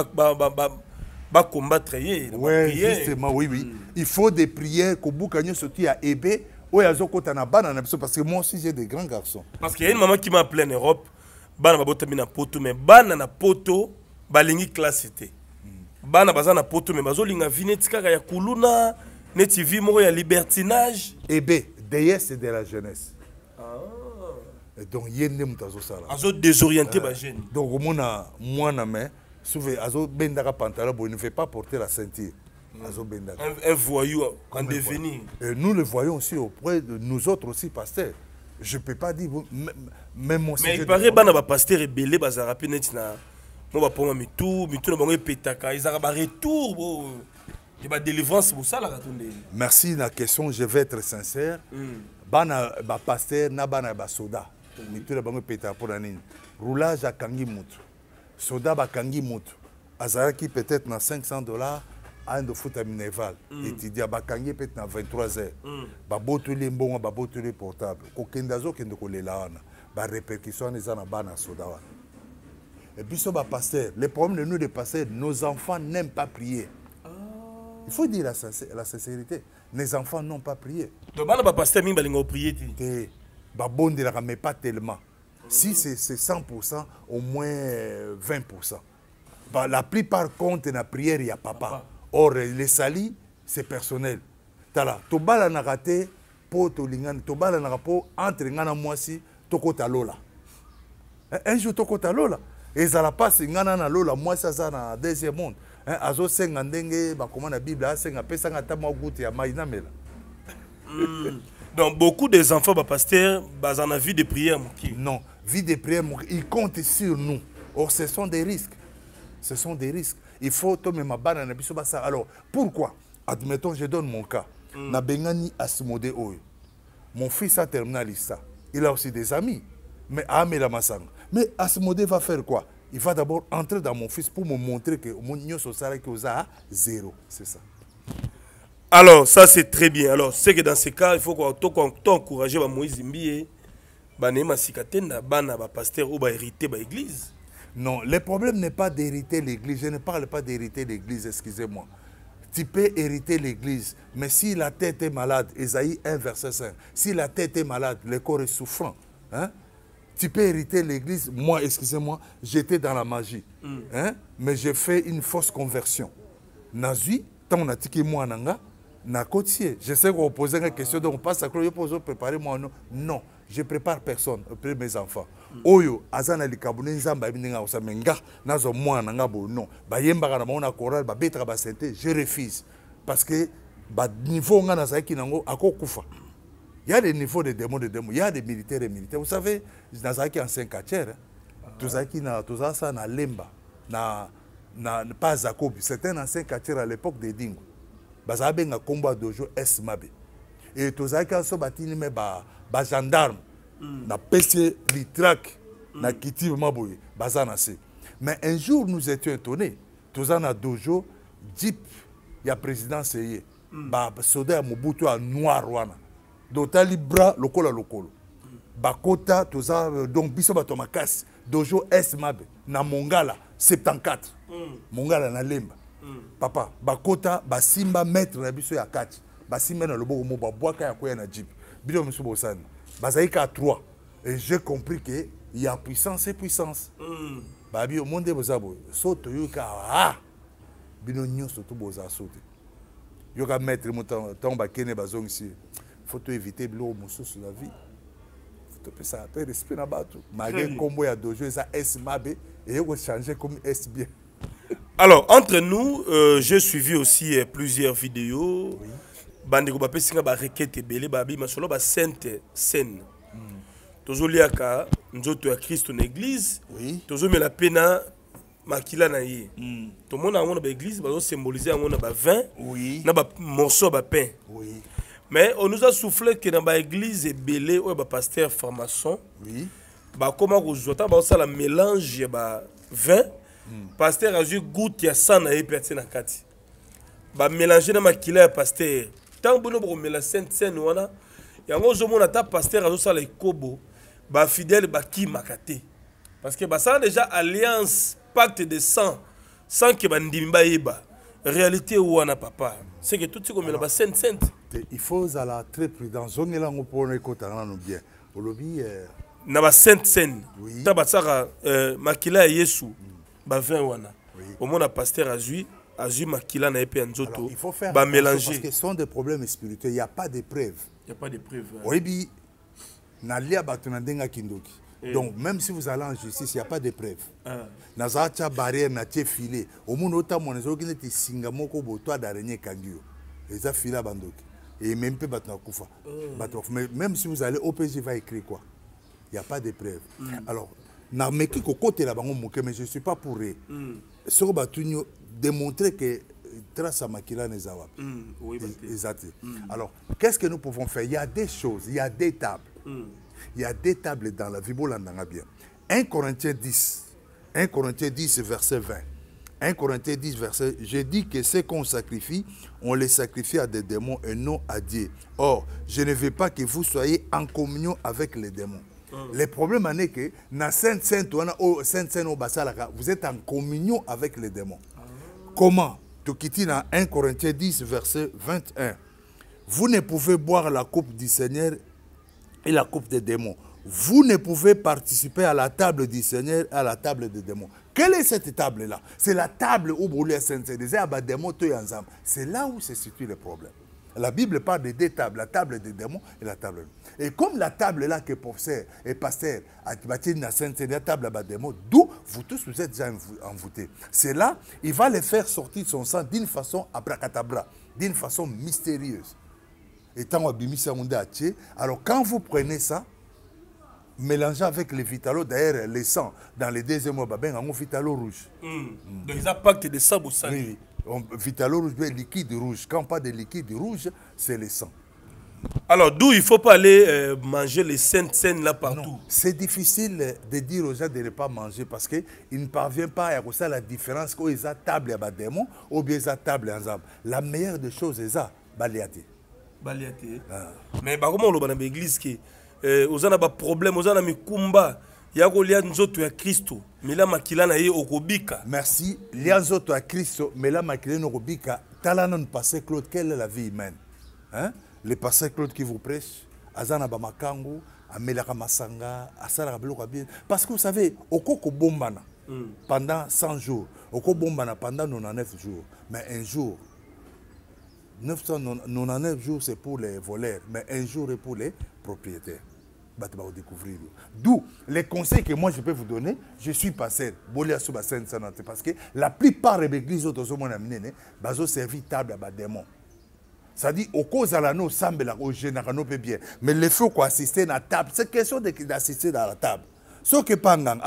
pas combattre. Oui, justement, oui, oui. Mm. Il faut des prières. Kouboukanyo surtout à Ébé. Parce que moi aussi j'ai des grands garçons. Parce qu'il y a une maman qui m'a appelé en Europe, bana babota mina poto mais bana na poto balingi classe était. Bana bazana poto mais bazolinga vineti kaka ya kuluna neti vi moko ya libertinage. Ébé, déesse de la jeunesse. Ah. Et donc yende mutazo sala. Azo désorienté ba jeune. Donc au mona moi na mais souvent azo bendaka pantalon bo ne fait pas porter la ceinture. Un, un voyou en devenir. Et nous le voyons aussi auprès de nous autres aussi, pasteurs. Je ne peux pas dire, même mon mais il paraît que les pasteurs sont belés, ils ont rappelé que nous avons pas mis tout, mais tout le monde est pété, ils ont un retour, il y a une délivrance pour ça. Merci de la question, je vais être sincère. Les pasteurs sont des soldats, mais tout le monde est pété pour la ligne. Roulage à Kangi Moutou. Soda à Kangi Moutou. Azaraki peut-être dans cinq cents dollars. Un de foot à Minerval, étudié à Bakangi peut-être à vingt-trois heures. Babotuli mbongo, babotuli portable. Kokendazo kende kolela wana. Ba répercussion les ana bana soda wana. Et puis, ça, pasteur. Le problème de nous, les pasteurs, nos enfants n'aiment pas prier. Il faut dire la, la sincérité. Les enfants n'ont pas prié. Donc, les pasteurs n'ont pas prié. Mais pas tellement. Si c'est cent pour cent, au moins vingt pour cent. Bah, la plupart comptent la prière, il y a papa. Or, les salis, c'est personnel. Tala, tobala na raté, po tolingan, tobala na rapo, entre ngana mwasi, toko talola. Un jour, toko talola. Et ça la passe, ngana na lola, mwasi ça na deuxième monde. Azo senga ndenge, ba comment la Bible a senga, pesa ngata mwa goûte ya maïna mela. Donc, beaucoup des enfants, bah, pasteurs, bah, en a vie de prière. Non, vie de prière, ils comptent sur nous. Or, ce sont des risques. Ce sont des risques. Il faut tomber ma banne. Alors, pourquoi? Admettons, je donne mon cas. Mm. Na bengani Asimode Oyo. Mon fils a terminé l'I S A. Il a aussi des amis. Mais Amela Massang. Mais Asimode va faire quoi? Il va d'abord entrer dans mon fils pour me montrer que mon union sociale est à zéro. C'est ça. Alors, ça c'est très bien. Alors, c'est que dans ces cas, il faut qu'on encourage Moïse Mbié, Banema Sikatena, Bana, pasteur ou hériter de l'église. Non, le problème n'est pas d'hériter l'église. Je ne parle pas d'hériter l'église, excusez-moi. Tu peux hériter l'église, mais si la tête est malade, Ésaïe un, verset cinq, si la tête est malade, le corps est souffrant, hein? Tu peux hériter l'église. Moi, excusez-moi, j'étais dans la magie, mm. hein? Mais j'ai fait une fausse conversion. Nazui, tant on a tiqué moi, nanga. Je sais qu'on pose une question, donc on passe à quoi je préparer moi. Non, je prépare personne, je prépare mes enfants. Oyo, azana li kabune nzamba ibinga osamenga nazo mwana ngabo non. Ba yemba na mona choral ba betra ba santé, je refuse parce que ba niveau nga na zaki nango akokufa. Il y a des niveaux de démons de démons, il y a des militaires et militaires. Vous savez, na zaki ancien catcher, tout zaki na tout ça na lemba na na pas Jacob, c'est un ancien catcher à l'époque des Dingo. Bazabe nga combat dojo S Mabe. Et tozaka so batini me ba ba gendarme mm. na pese litrak mm. na kiti maboye bazana se. Mais un jour nous étions étonnés. Tozana dojo jeep ya président seye mm. ba soda Mobutu a noir wana. Dota libra lokola lokolo. Mm. Bakota toza donc biso bato makasi dojo S Mabe na Mongala soixante-quatorze. Mm. Mongala na Lemba. Mm. Papa, bakota, basimba maître na biso ya kati. Basimba na loboko mo babwaka ya koya na jeep. Bido musu bosana. Bazaika à trois. Et j'ai compris que il y a puissance et puissance. Mm. Babi au monde bozabo. Soto yuka ah. Bino nyonso to boza sote. Yoka maître mutan tomba kene bazong ici. Faut éviter bilo musu sur la vie. Faut te ça te respect na bato. Malgré combo ya dojo ça S Mabe et yo changer comme S bien. Alors, entre nous, euh, j'ai suivi aussi euh, plusieurs vidéos. Bandeko ba pesinga ba requête belé babi masolo ba sainte scène. Tozo liaka nzoto ya Christ en église. Tozo me la pena makila na ye. To mona ngona ba église ba symboliser ngona ba vin. Na ba morceau ba pain. Oui. Mais on nous a soufflé que dans ba église belé ou ba pasteur formation. Oui. Ba comment kozota ba ça la mélange ba vin. Mm. Pasteur a eu goût ya sana et pertina kati. Ba mélanger na makila ya pasteur. Tant bono bo mela sainte scène wana. Yango zo mona ta pasteur a ça la kobo. Ba fidèle ba ki makate. Parce que ba ça déjà alliance pacte de sang sans que ba ndimba yeba. Réalité wana papa. C'est que tout ce comme la sainte sainte. Il faut aller très prudent. Zongela ngopona ekotana no bien. Olobi na ba sainte scène. Ta ba sara makila ya Yesu. Ba vingt wana. Au moins, le pasteur a vu, a vu makila na épée nzoto. Il faut faire ba mélanger. Parce que ce sont des problèmes spirituels. Il n'y a pas de preuves. Il n'y a pas de preuves. Oui, na lia batunandenga kindoki. Donc, même si vous allez en justice, il n'y a pas de preuves. Na zacha barrière na tie filé. Au moins, autant mon ezo qui n'était singamoko botoa d'araignée kangio. Les a filé bandoki. Et même peu batna kufa. Mais même si vous allez au P G, va écrire quoi? Il n'y a pas de preuves. Alors, na meki ko côté là bango moke mais je suis pas pour eux. Sur batunyo démontrer que trace à makila nezawa. Oui, exact. Alors, qu'est-ce que nous pouvons faire? Il y a des choses, il y a des tables. Il y a des tables dans la vie bolandanga bien. un Corinthiens dix. un Corinthiens dix verset vingt. un Corinthiens dix verset je dis que ce qu'on sacrifie, on les sacrifie à des démons et non à Dieu. Or, je ne veux pas que vous soyez en communion avec les démons. Le problème est que dans Sainte Sainte Sainte Sainte vous êtes en communion avec les démons. Comment? Tukiti dans un Corinthiens dix, verset vingt et un. Vous ne pouvez boire la coupe du Seigneur et la coupe des démons. Vous ne pouvez participer à la table du Seigneur et à la table des démons. Quelle est cette table-là? C'est la table où vous voulez ensemble. C'est là où se situe le problème. La Bible parle de deux tables, la table des démons et la table. Et comme la table là que professeur et pasteur a bâti dans la table des démons, d'où vous tous vous êtes déjà envoûtés. C'est là, il va les faire sortir de son sang d'une façon abracadabra, d'une façon mystérieuse. Et tant alors quand vous prenez ça, mélangez avec le vitalo, d'ailleurs le sang, dans les deuxièmes mois, il y a un vitalo rouge. Mm. Mm. Donc ils impactent de sang ou sang. Oui. Vitalo rouge, liquide rouge. Quand on parle de liquide rouge, c'est le sang. Alors, d'où il ne faut pas aller euh, manger les saintes scènes là partout? C'est difficile de dire aux gens de ne pas manger parce qu'ils ne parviennent pas à faire la différence quand ils ont table à démon ou bien ils ont table ensemble. La meilleure des choses, c'est ça, baliate. Baliate. Ah. Mais bah, comment on va dans l'église qui aux gens ont des problèmes, aux gens ont des combats. Il y a des gens qui ont Christo, mais là, makila na ye okobika. Merci. Il y a des gens qui ont Christo, mais là, makila na okobika. Talanon passé Claude, quelle est la vie humaine? Hein? Le pasteur Claude qui vous prêche, Azana Bamakango, Amelaka Masanga, Asara bien. Parce que vous savez, Okoko Bombana, mm. pendant cent jours, Okoko Bombana pendant quatre-vingt-dix-neuf jours. Mais un jour, neuf cent quatre-vingt-dix-neuf jours, c'est pour les voleurs, mais un jour est pour les propriétaires. Découvrir. D'où les conseils que moi je peux vous donner, je suis pasteur, parce que la plupart des églises ont servi table à des démons. Ça dit, au cause à l'anneau, semble au général, peut bien. Mais le fait qu'on assiste à la table, c'est question d'assister à la table. Ce que Pangang,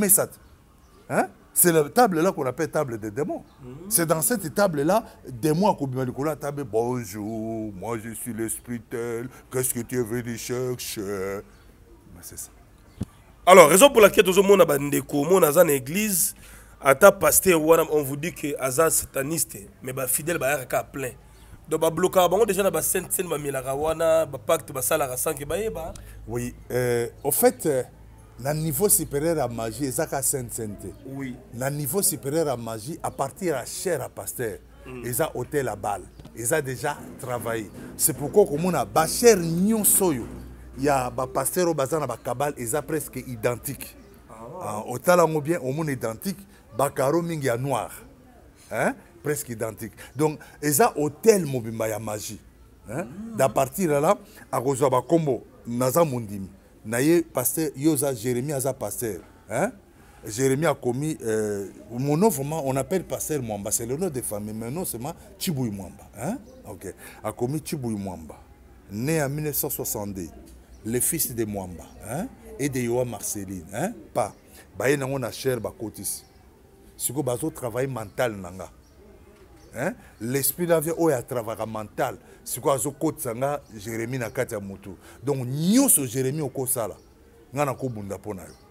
hein? C'est la table là qu'on appelle table des démons. Mm -hmm. C'est dans cette table-là, des mois qu'on me dit, table, bonjour, moi je suis l'esprit tel, qu'est-ce que tu veux dire chercher? C'est ça. Alors, raison pour laquelle tout le monde a bandeko, mon dans une église, à ta pasteur, on vous dit que Azan sataniste, mais bah fidèle bah yaka plein. Donc bah bloqué, bah déjà na bah sainte sainte bah milarawana, bah pacte bah sala rasan que bah yeba. Oui, euh, au fait, euh, na niveau supérieur à magie, ezaka sainte sainte. Oui. Na niveau supérieur à magie, à partir à chair à pasteur, mm. ils ont ôté la balle, ils ont déjà travaillé. C'est pourquoi comme on a bah chair nyon soyo. Il y a des pasteurs au bazar na kabal, ils sont presque identiques. Ah. Au talent bien, au monde identique, bakaro mingi ya noir, hein, presque identique. Donc, ils ont hôtel mobimba ya magie. Hein, mm. d'à partir de là, à cause de combo, naza mundimi, naye pasteur yoza Jérémie aza pasteur, hein. Jérémie a commis, euh, mon nom vraiment, on appelle pasteur Mwamba, c'est le nom de famille, mais non seulement Chiboui Mwamba, hein, ok, a commis Chiboui Mwamba, né en mille neuf cent soixante-deux. Le fils de Mwamba, hein, et de Yoa Marceline, hein, pas. Baye nango na cher ba kotis. Siko bazo travail mental nanga. Hein, l'esprit là vient oya travail mental. Siko azo kotsanga Jérémie na kati ya mutu. Donc nyoso Jérémie okosala. Ngana ko bunda pona yo.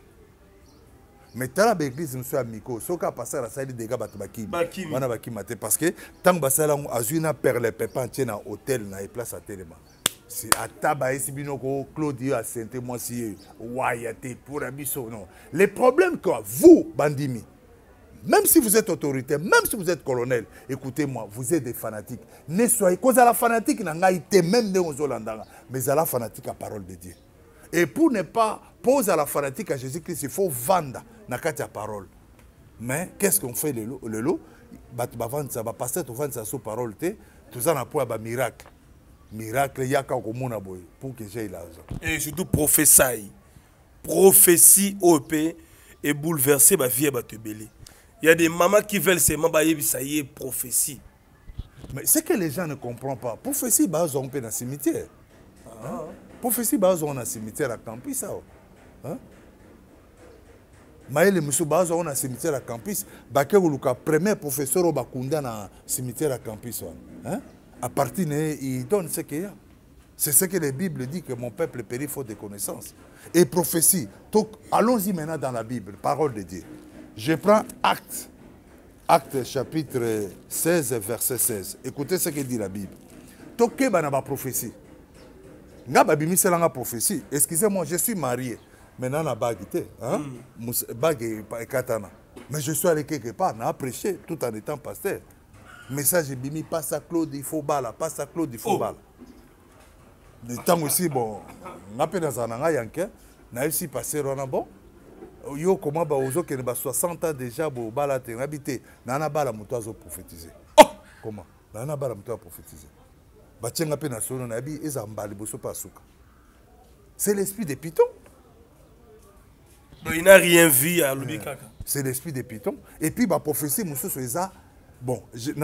Mais tala ba église monsieur amiko, soka passer la salle des gars batubaki. Wana baki mate parce que tant basala azuina perle pepa na hôtel na place à Téléma. C'est à table, si binoko Claudio a senté moi si wayate pour abisso non. Les problèmes que vous bandimi, même si vous êtes autoritaire, même si vous êtes colonel, écoutez-moi, vous êtes des fanatiques. Ne soyez cause à la fanatique n'a été même de Ozolandanga, mais à la fanatique à parole de Dieu. Et pour ne pas poser à la fanatique à Jésus-Christ, il faut vendre na katia parole. Mais qu'est-ce qu'on fait le lot, le lot, bat ba vendre ça, ba passer to vendre ça sous parole té, tout ça n'a pas ba miracle. Miracle, yaka komona boy pour que j'ai l'argent. Et surtout prophétie. Prophétie O P et bouleverser ma vie à Batebele. Il y a des mamans qui veulent seulement bailler ça y est prophétie. Mais c'est que les gens ne comprennent pas. Prophétie base on peut dans le cimetière. Ah. Prophétie base on a cimetière à campus ça. Hein? Maël monsieur base on a cimetière à campus, baké uluka premier professeur au Bakunda na cimetière à campus hein? À partir de là, il donne ce qu'il y a. C'est ce que la Bible dit, que mon peuple périt faute de connaissances. Et prophétie. Donc, allons-y maintenant dans la Bible, parole de Dieu. Je prends Acte, Acte chapitre seize, verset seize. Écoutez ce que dit la Bible. Donc, qu'est-ce que prophétie? nga babimisela nga prophétie. Excusez-moi, je suis marié. Maintenant na bague te, hein? Mm. Bague ekatana. Mais je suis allé quelque part, na prêché tout en étant pasteur. Message bimi passe à Claude, il faut bala, passe à Claude, il faut bala. Le temps aussi bon, nga pe na zananga yanke, na aussi passer on bon. Yo comment ba ozo ke ba soixante ans déjà bo bala te habité, na na bala muto azo prophétiser. Oh, comment? Na na bala muto a prophétiser. Ba tchenga pe na solo na bi ezambali boso pa suka. C'est l'esprit des pitons. Il n'a rien vu à l'Ubikaka. C'est l'esprit des pitons. Et puis, ma prophétie, monsieur Soeza, bon, je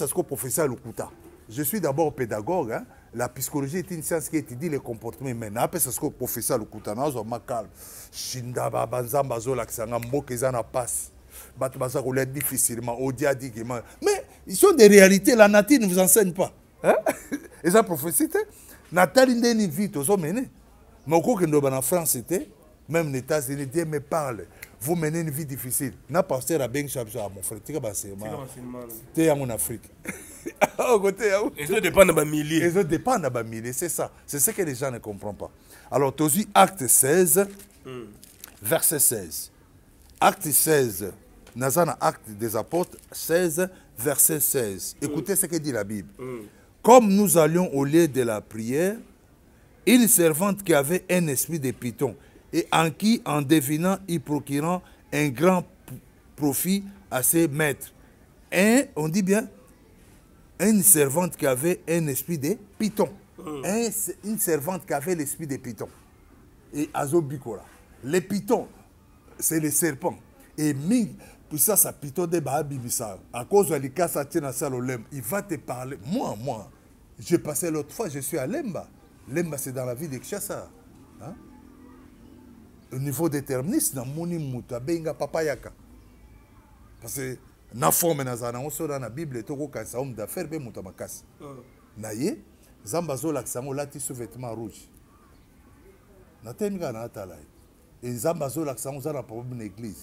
Je suis d'abord pédagogue. Hein. La psychologie est une science qui étudie les comportements humains. Après, c'est ce que professeur Lukuta, nous avons calme. Shindaba, Banzamba, Zolaxanga, Mokezana passe. Batbaza roulette difficilement, Odia dit mais ils sont des réalités, la nature ne vous enseigne pas. Hein? Et ça, prophétie, Nathalie Ndeni vite, aux hommes menés. Mais au cours que nous en France, c'était. Même les États-Unis, Dieu me parle. Vous menez une vie difficile. N'a pas à Ben Chabja, mon frère. Tu es en Afrique. Ils ont dépend de ma millier. Ils ont dépend de ma millier, c'est ça. C'est ce que les gens ne comprennent pas. Alors, tu as vu acte seize, mm. verset seize. Acte seize, Nazana, acte des apôtres, seize, verset seize. Écoutez mm. ce que dit la Bible. Mm. Comme nous allions au lieu de la prière, une servante qui avait un esprit de python, et en qui, en devinant, il procurant un grand profit à ses maîtres. Un, on dit bien, une servante qui avait un esprit de python. Mm. Un, une servante qui avait l'esprit de python. Et Azobikola. Les pythons, c'est les serpents. Et Ming, puis ça, ça python de Bahabibisa. À cause de l'Ikasa Salolem, il va te parler. Moi, moi, j'ai passé l'autre fois, je suis à Lemba. Lemba, c'est dans la ville de Kshasa. Hein? Au niveau déterministe, na moni muta benga papayaka. Parce que na forme na zana on sort dans la Bible to ko kansa homme d'affaires be muta makasi. Na ye zamba zo la ksango lati sous vêtement rouge. Na tenga na atala. Et zamba zo la ksango za na problème l'église.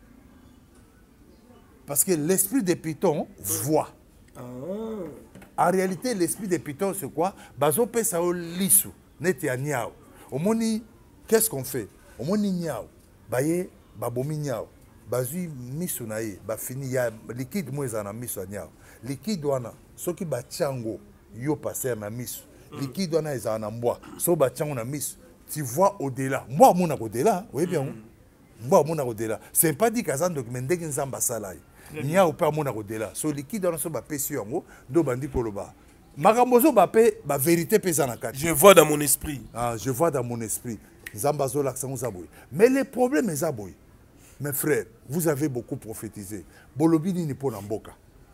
Parce que l'esprit des pythons voit. En réalité, l'esprit des pythons c'est quoi? Bazo pe sa o lisu neti aniao. Au moni qu'est-ce qu'on fait? Au moins niao, baye, babomi niao, bazui misu nae, ba fini ya liquide moi na misu niao. Liquide wana, soki ba chango yo passer na misu. Liquide wana ezana mboa, so ba chango na misu. Tu vois au-delà. Moi mon au-delà, oui bien. Moi mon au-delà. C'est pas dit qu'azan document ndeki nzamba salai. Niao pa mon au-delà. So liquide wana so ba pesi yango, do bandi koloba. Makambozo ba pe ba vérité pesa na kati. Je vois dans mon esprit. Ah, je vois dans mon esprit. Mais le problème est aboy. Mes frères, vous avez beaucoup prophétisé. Bolobini ni pour Namboka.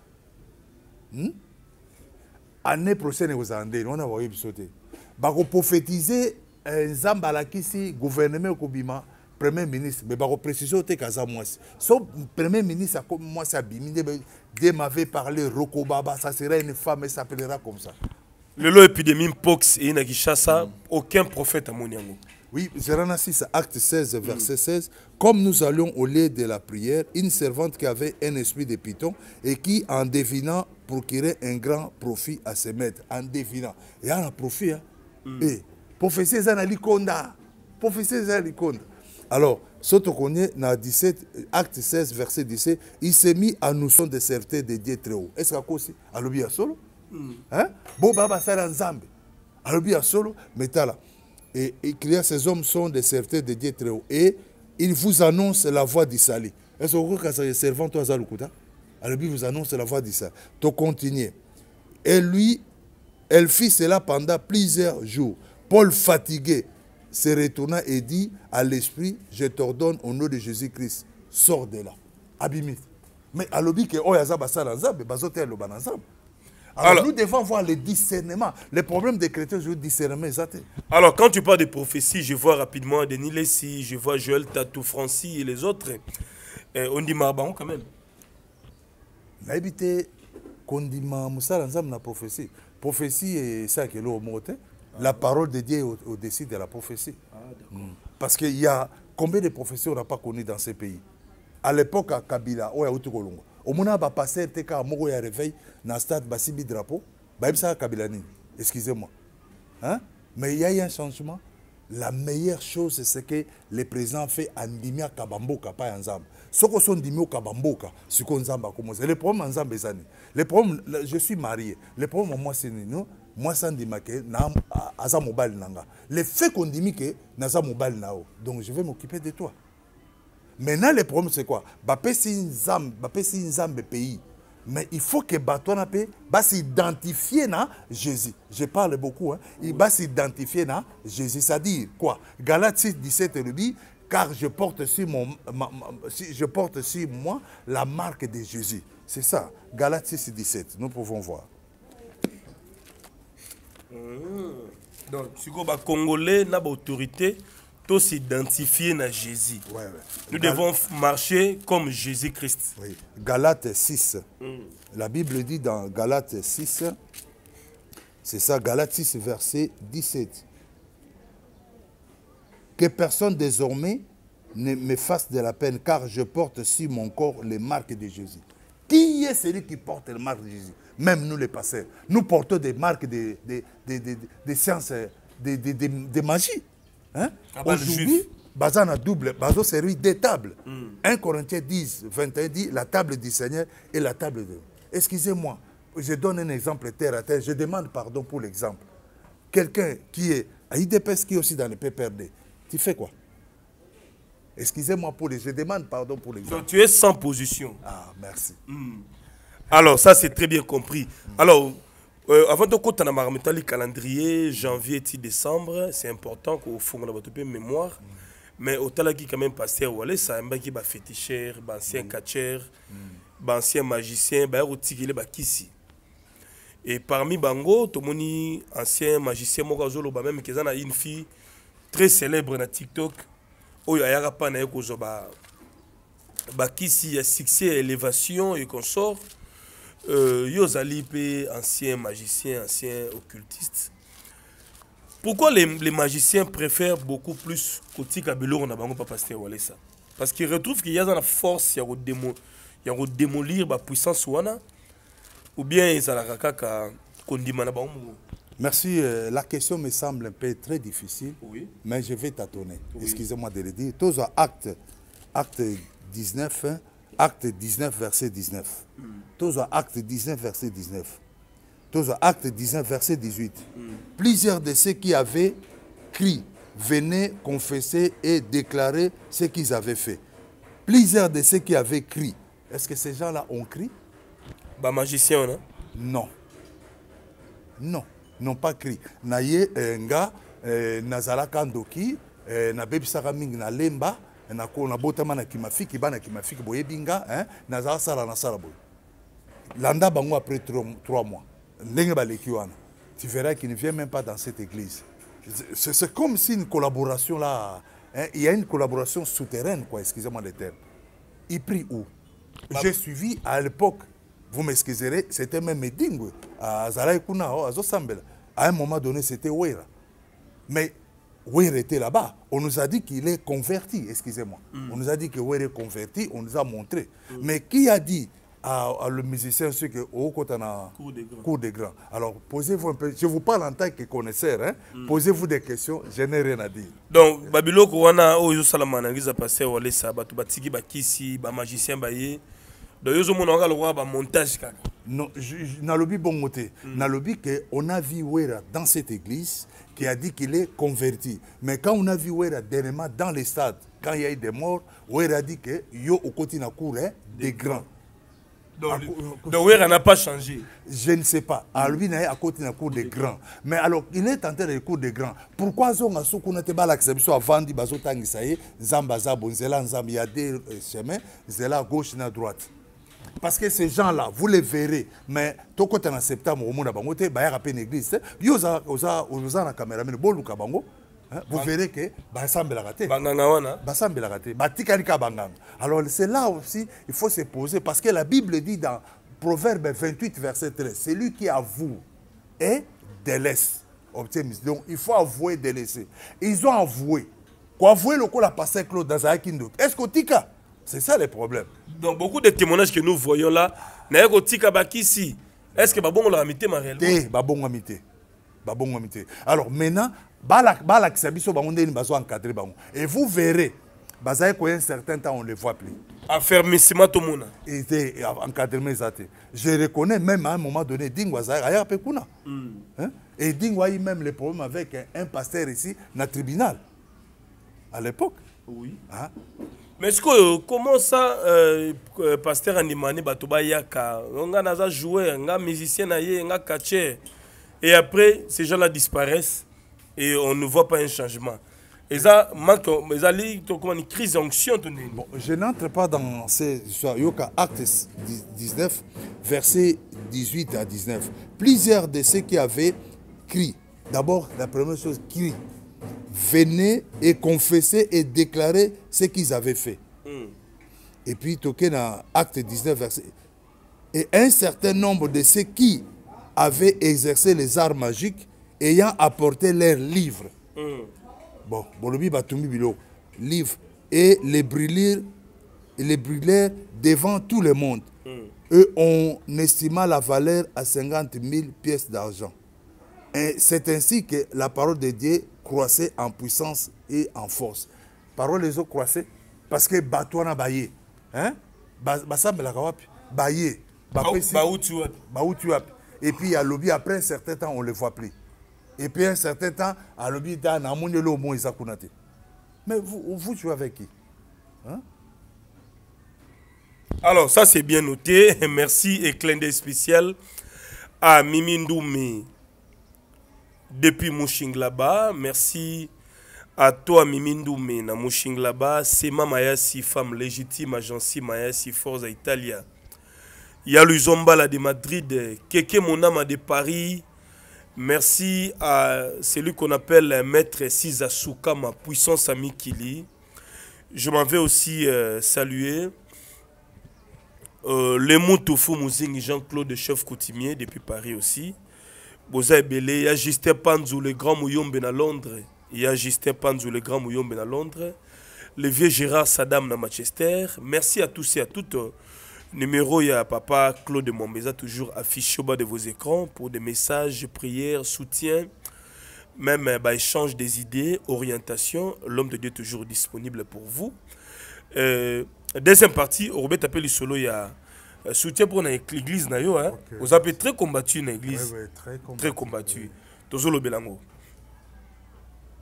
Hmm? Année prochaine, vous en avez, on a voulu sauter. Bako prophétiser Zamba la kisi gouvernement Kobima, premier ministre, mais bako préciser au Tekaza moi. Son premier ministre a comme moi ça bimi de m'avait parlé Rokobaba, ça serait une femme et s'appellera comme ça. Le lot épidémie Pox et Nagishasa, aucun prophète à Moniango. Oui, Gérana six, acte seize, verset seize. Comme nous allions au lieu de la prière, une servante qui avait un esprit de python et qui, en devinant, procurait un grand profit à ses maîtres. En devinant. Et en a profit. Hein? Mm. Et prophétie, c'est un likonda. Prophétie, c'est un likonda. Alors, ce qu'on connaît dans dix-sept, acte seize, verset dix-sept, il s'est mis à nous son de certé de Dieu très haut. Est-ce que c'est à l'objet à solo? Hein? Bon, baba, ça là, Zambé. À l'objet à solo, mais t'as là. Et écrire ces hommes sont des serviteurs de Dieu très haut. Et ils vous annoncent la voix d'Issali. Est-ce que vous avez servant toi à l'Ukuta? Alors il vous annonce la voix d'Issali. Tu continues. Et lui, elle fit cela pendant plusieurs jours. Paul, fatigué, se retourna et dit à l'esprit, je t'ordonne au nom de Jésus-Christ, sors de là. Abimit. Mais à l'objet que Oyaza Bassa Lanzab, Bazoté le Banazab. Alors, Alors, nous devons voir le discernement. Le problème des chrétiens, je veux discernement. Alors, quand tu parles de prophétie, je vois rapidement Denis Lessi, je vois Joël Tatou, Francis et les autres. Euh, on dit Marbaon quand même. N'habitez qu'on dit Moussa la prophétie. Prophétie et ça qui est l'eau monte. La parole de Dieu est au-dessus de la prophétie. Ah, mm. Parce qu'il y a combien de prophéties on n'a pas connues dans ces pays? À l'époque, à Kabila, on a eu tout le monde. Au moment où passer T K Mogo ya réveil dans stade Basibi drapeau, bah ça Kabila ni. Excusez-moi. Hein? Mais il y a eu un changement. La meilleure chose, c'est que le président fait Andimia Kabamboka, pas Nzamba. Ce que sont Dimio Kabamboka, c'est qu'on Nzamba commence. Le problème Nzamba est le problème, je suis marié. Le problème, moi, c'est nous. Moi, c'est Ndimake, Naza Mobile Nanga. Le fait qu'on dit que Naza Mobile Nao. Donc, je vais m'occuper de toi. Maintenant, le problème, c'est quoi? Bapé si Nzamba pays. Mais il faut que Batouana va s'identifier à Jésus. Je parle beaucoup. Hein. Il va s'identifier à Jésus. C'est-à-dire quoi? Galates six, dix-sept le dit, car je porte, sur mon, ma, ma, je porte sur moi la marque de Jésus. C'est ça. Galates six, dix-sept. Nous pouvons voir. Mmh. Donc, si vous êtes Congolais, vous avez autorité. Tous s'identifier à Jésus. Ouais, ouais. Nous Gal devons marcher comme Jésus-Christ. Oui. Galates six. Mm. La Bible dit dans Galates six, c'est ça, Galates six, verset dix-sept. Que personne désormais ne me fasse de la peine, car je porte sur mon corps les marques de Jésus. Qui est celui qui porte les marques de Jésus? Même nous les pasteurs. Nous portons des marques de, de, de, de, de, de sciences, de, de, de, de magie. Hein? Aujourd'hui, Bazan a double, Bazo servi des tables. Mm. un Corinthiens dix, vingt et un dit la table du Seigneur et la table de. Excusez-moi, je donne un exemple terre à terre, je demande pardon pour l'exemple. Quelqu'un qui est à I D P S, qui est aussi dans le P P R D, tu fais quoi? Excusez-moi pour les. Je demande pardon pour l'exemple. Donc tu es sans position. Ah, merci. Mm. Alors, ça c'est très bien compris. Mm. Alors, Euh, avant de compter dans le calendrier, janvier et décembre, c'est important qu'au fond de votre mémoire. Mm. Mais au talaki quand même pasteur Wale, ça un qui ba féticheur, ba ancien mm. catcheur, mm. ba ancien magicien, ba rotikile ba kisi. Et parmi bango, tout moni ancien magicien mokazolo ba même qu'ils en a une fille très célèbre na TikTok. Oyo ayaka pa na yeko ba ba kisi, succès, élévation et consort. Euh, Yozali, ancien magicien, ancien occultiste. Pourquoi les, les magiciens préfèrent beaucoup plus Koti Kabelo on a bango pas pasteur Wale ça? Parce qu'ils retrouvent qu'il y a dans la force, il y a démo, il y a démolir la puissance wana, ou bien ils ont la kaka kondimana bango. Merci. Euh, la question me semble un peu très difficile, oui. Mais je vais tâtonner. Oui. Excusez-moi de le dire. Tous acte, acte dix-neuf. Hein, Acte dix-neuf, verset dix-neuf. Mm. Tous acte dix-neuf, verset dix-neuf. Tous acte dix-neuf, verset dix-huit. Mm. Plusieurs de ceux qui avaient crié venaient confesser et déclarer ce qu'ils avaient fait. Plusieurs de ceux qui avaient crié. Est-ce que ces gens-là ont crié? Bah magicien, non? Non. Non, n'ont pas crié. Naye nga nazala kandoki na bebi saraming na lemba. Na ko na botama na kimafiki bana kimafiki boyebinga hein na za sala na sala boy landa bango après trois mois ndenge baleki wana tu verras qu'il ne vient même pas dans cette église. C'est comme si une collaboration là hein, il y a une collaboration souterraine quoi, excusez-moi le terme. Il prie où? J'ai suivi à l'époque, vous m'excuserez, c'était même Medingwe à Zara Kuna à Zosambela. À un moment donné c'était Wera. Mais Wera était là-bas. On nous a dit qu'il est converti, excusez-moi. Mm. On nous a dit que Wera est converti, on nous a montré. Mm. Mais qui a dit à, à le musicien ce que au côté na cours des grands? Alors posez-vous un peu. Je vous parle en tant que connaisseur. Hein? Mm. Posez-vous des questions. Je n'ai rien à dire. Donc Babilo Kouana Oyo Salamana qui a passé au Lessa, Batu Batiki Bakisi, ba magicien Baye. Donc Yozo Monanga le roi ba montage kaka. Non, na lobi bon moté. Na lobi que on a vu Wera dans cette église qui a dit qu'il est converti. Mais quand on a vu Wera dernièrement dans les stades, quand il y a eu des morts, Wera a dit que yo au côté na cour hein, des grands. Donc, donc Wera n'a pas changé. Je ne sais pas. À lui, il est à côté de la cour des grands. Mais alors, il est tenté de la cour des grands. Pourquoi on a su qu'on était mal accepté à Vandi, Bazotang, Saye, Zambaza, Bonzela, Nzam, il y a deux chemins, Zela à gauche et à droite. Parce que ces gens-là, vous les verrez, mais tout côté en septembre, au monde à Bangote, il y a une église. Il y a une caméra, mais bon, vous verrez que Bassambe l'a raté. Bassambe l'a raté. Alors c'est là aussi, il faut se poser, parce que la Bible dit dans Proverbe vingt-huit, verset treize, c'est lui qui avoue et délaisse. Donc il faut avouer et délaisser. Ils ont avoué. Quoi avouer le coup la passé Claude dans un Kindo. Est-ce qu'au Tika? C'est ça le problème. Donc beaucoup de témoignages que nous voyons là, est-ce que Babon l'a amité ma réellement? Babon amité. babongwami te. Alors maintenant balakisa biso bango ndeni bazo encadrer bango et vous verrez bazaye ko un certain temps on les voit plus. Affermissement tout monde. Et encadrement ezate. Je reconnais même à un moment donné Dingwa zaire aya pe kuna. Hein? Et Dingwa a eu même les problèmes avec un pasteur ici dans le tribunal à l'époque. Oui. Hein? Mais est-ce que comment ça euh, pasteur Andimani Batoba Yaka on a joué un musicien un catcher et après ces gens-là disparaissent et on ne voit pas un changement. Et ça manque une crise d'onction. Bon, je n'entre pas dans ces histoires. Yoka acte dix-neuf verset dix-huit à dix-neuf. Plusieurs de ceux qui avaient crié, d'abord la première chose crie. Venez et confesser et déclarer ce qu'ils avaient fait. Mm. Et puis, toqué dans Acte dix-neuf, verset. Et un certain nombre de ceux qui avaient exercé les arts magiques ayant apporté leurs livres. Mm. Bon, Bolobi Batumi Bilo, livres, et les brûlèrent, les brûlèrent devant tout le monde. Mm. Eux, on estima la valeur à cinquante mille pièces d'argent. Et c'est ainsi que la parole de Dieu croissait en puissance et en force. Parole les autres croissaient parce que Batouana Baye. Hein? Bassam la Kawapi. Baye. Baoutuap. Et puis à lobby, après un certain temps, on ne le voit plus. Et puis un certain temps, à lobby, dans Namounelo, Mo Isakunate. Mais vous, vous jouez avec qui? Hein? Alors, ça c'est bien noté. Merci et clin d'œil spécial à Mimi Ndoumé. Depuis Mouchinglaba, merci à toi Mimindoume na Mouchinglaba, c'est ma Mayasi, femme légitime, agence Mayasi Forza Italia. Il y a Luzombala de Madrid, Keke Monama de Paris. Merci à celui qu'on appelle Maître Sizasuka, ma puissance ami Kili. Je m'en vais aussi euh, saluer euh, le Moutoufou Mouzing Jean-Claude, chef coutumier depuis Paris aussi. Boza Ebele, il y a Justin Panzou, le grand Mouyombe à Londres. Il y a Justin Panzou, le grand Mouyombe à Londres. Le vieux Gérard Saddam à Manchester. Merci à tous et à toutes. Numéro, il y a Papa Claude Mombeza, toujours affiché au bas de vos écrans pour des messages, prières, soutien, même bah, échange des idées, orientation. L'homme de Dieu est toujours disponible pour vous. Euh, deuxième partie, au Robert appelle solo, il y a soutien pour l'église. Hein. Okay. Vous avez très combattu une église. Oui, oui, très combattu. Très combattu. Oui. Tozolo Belango.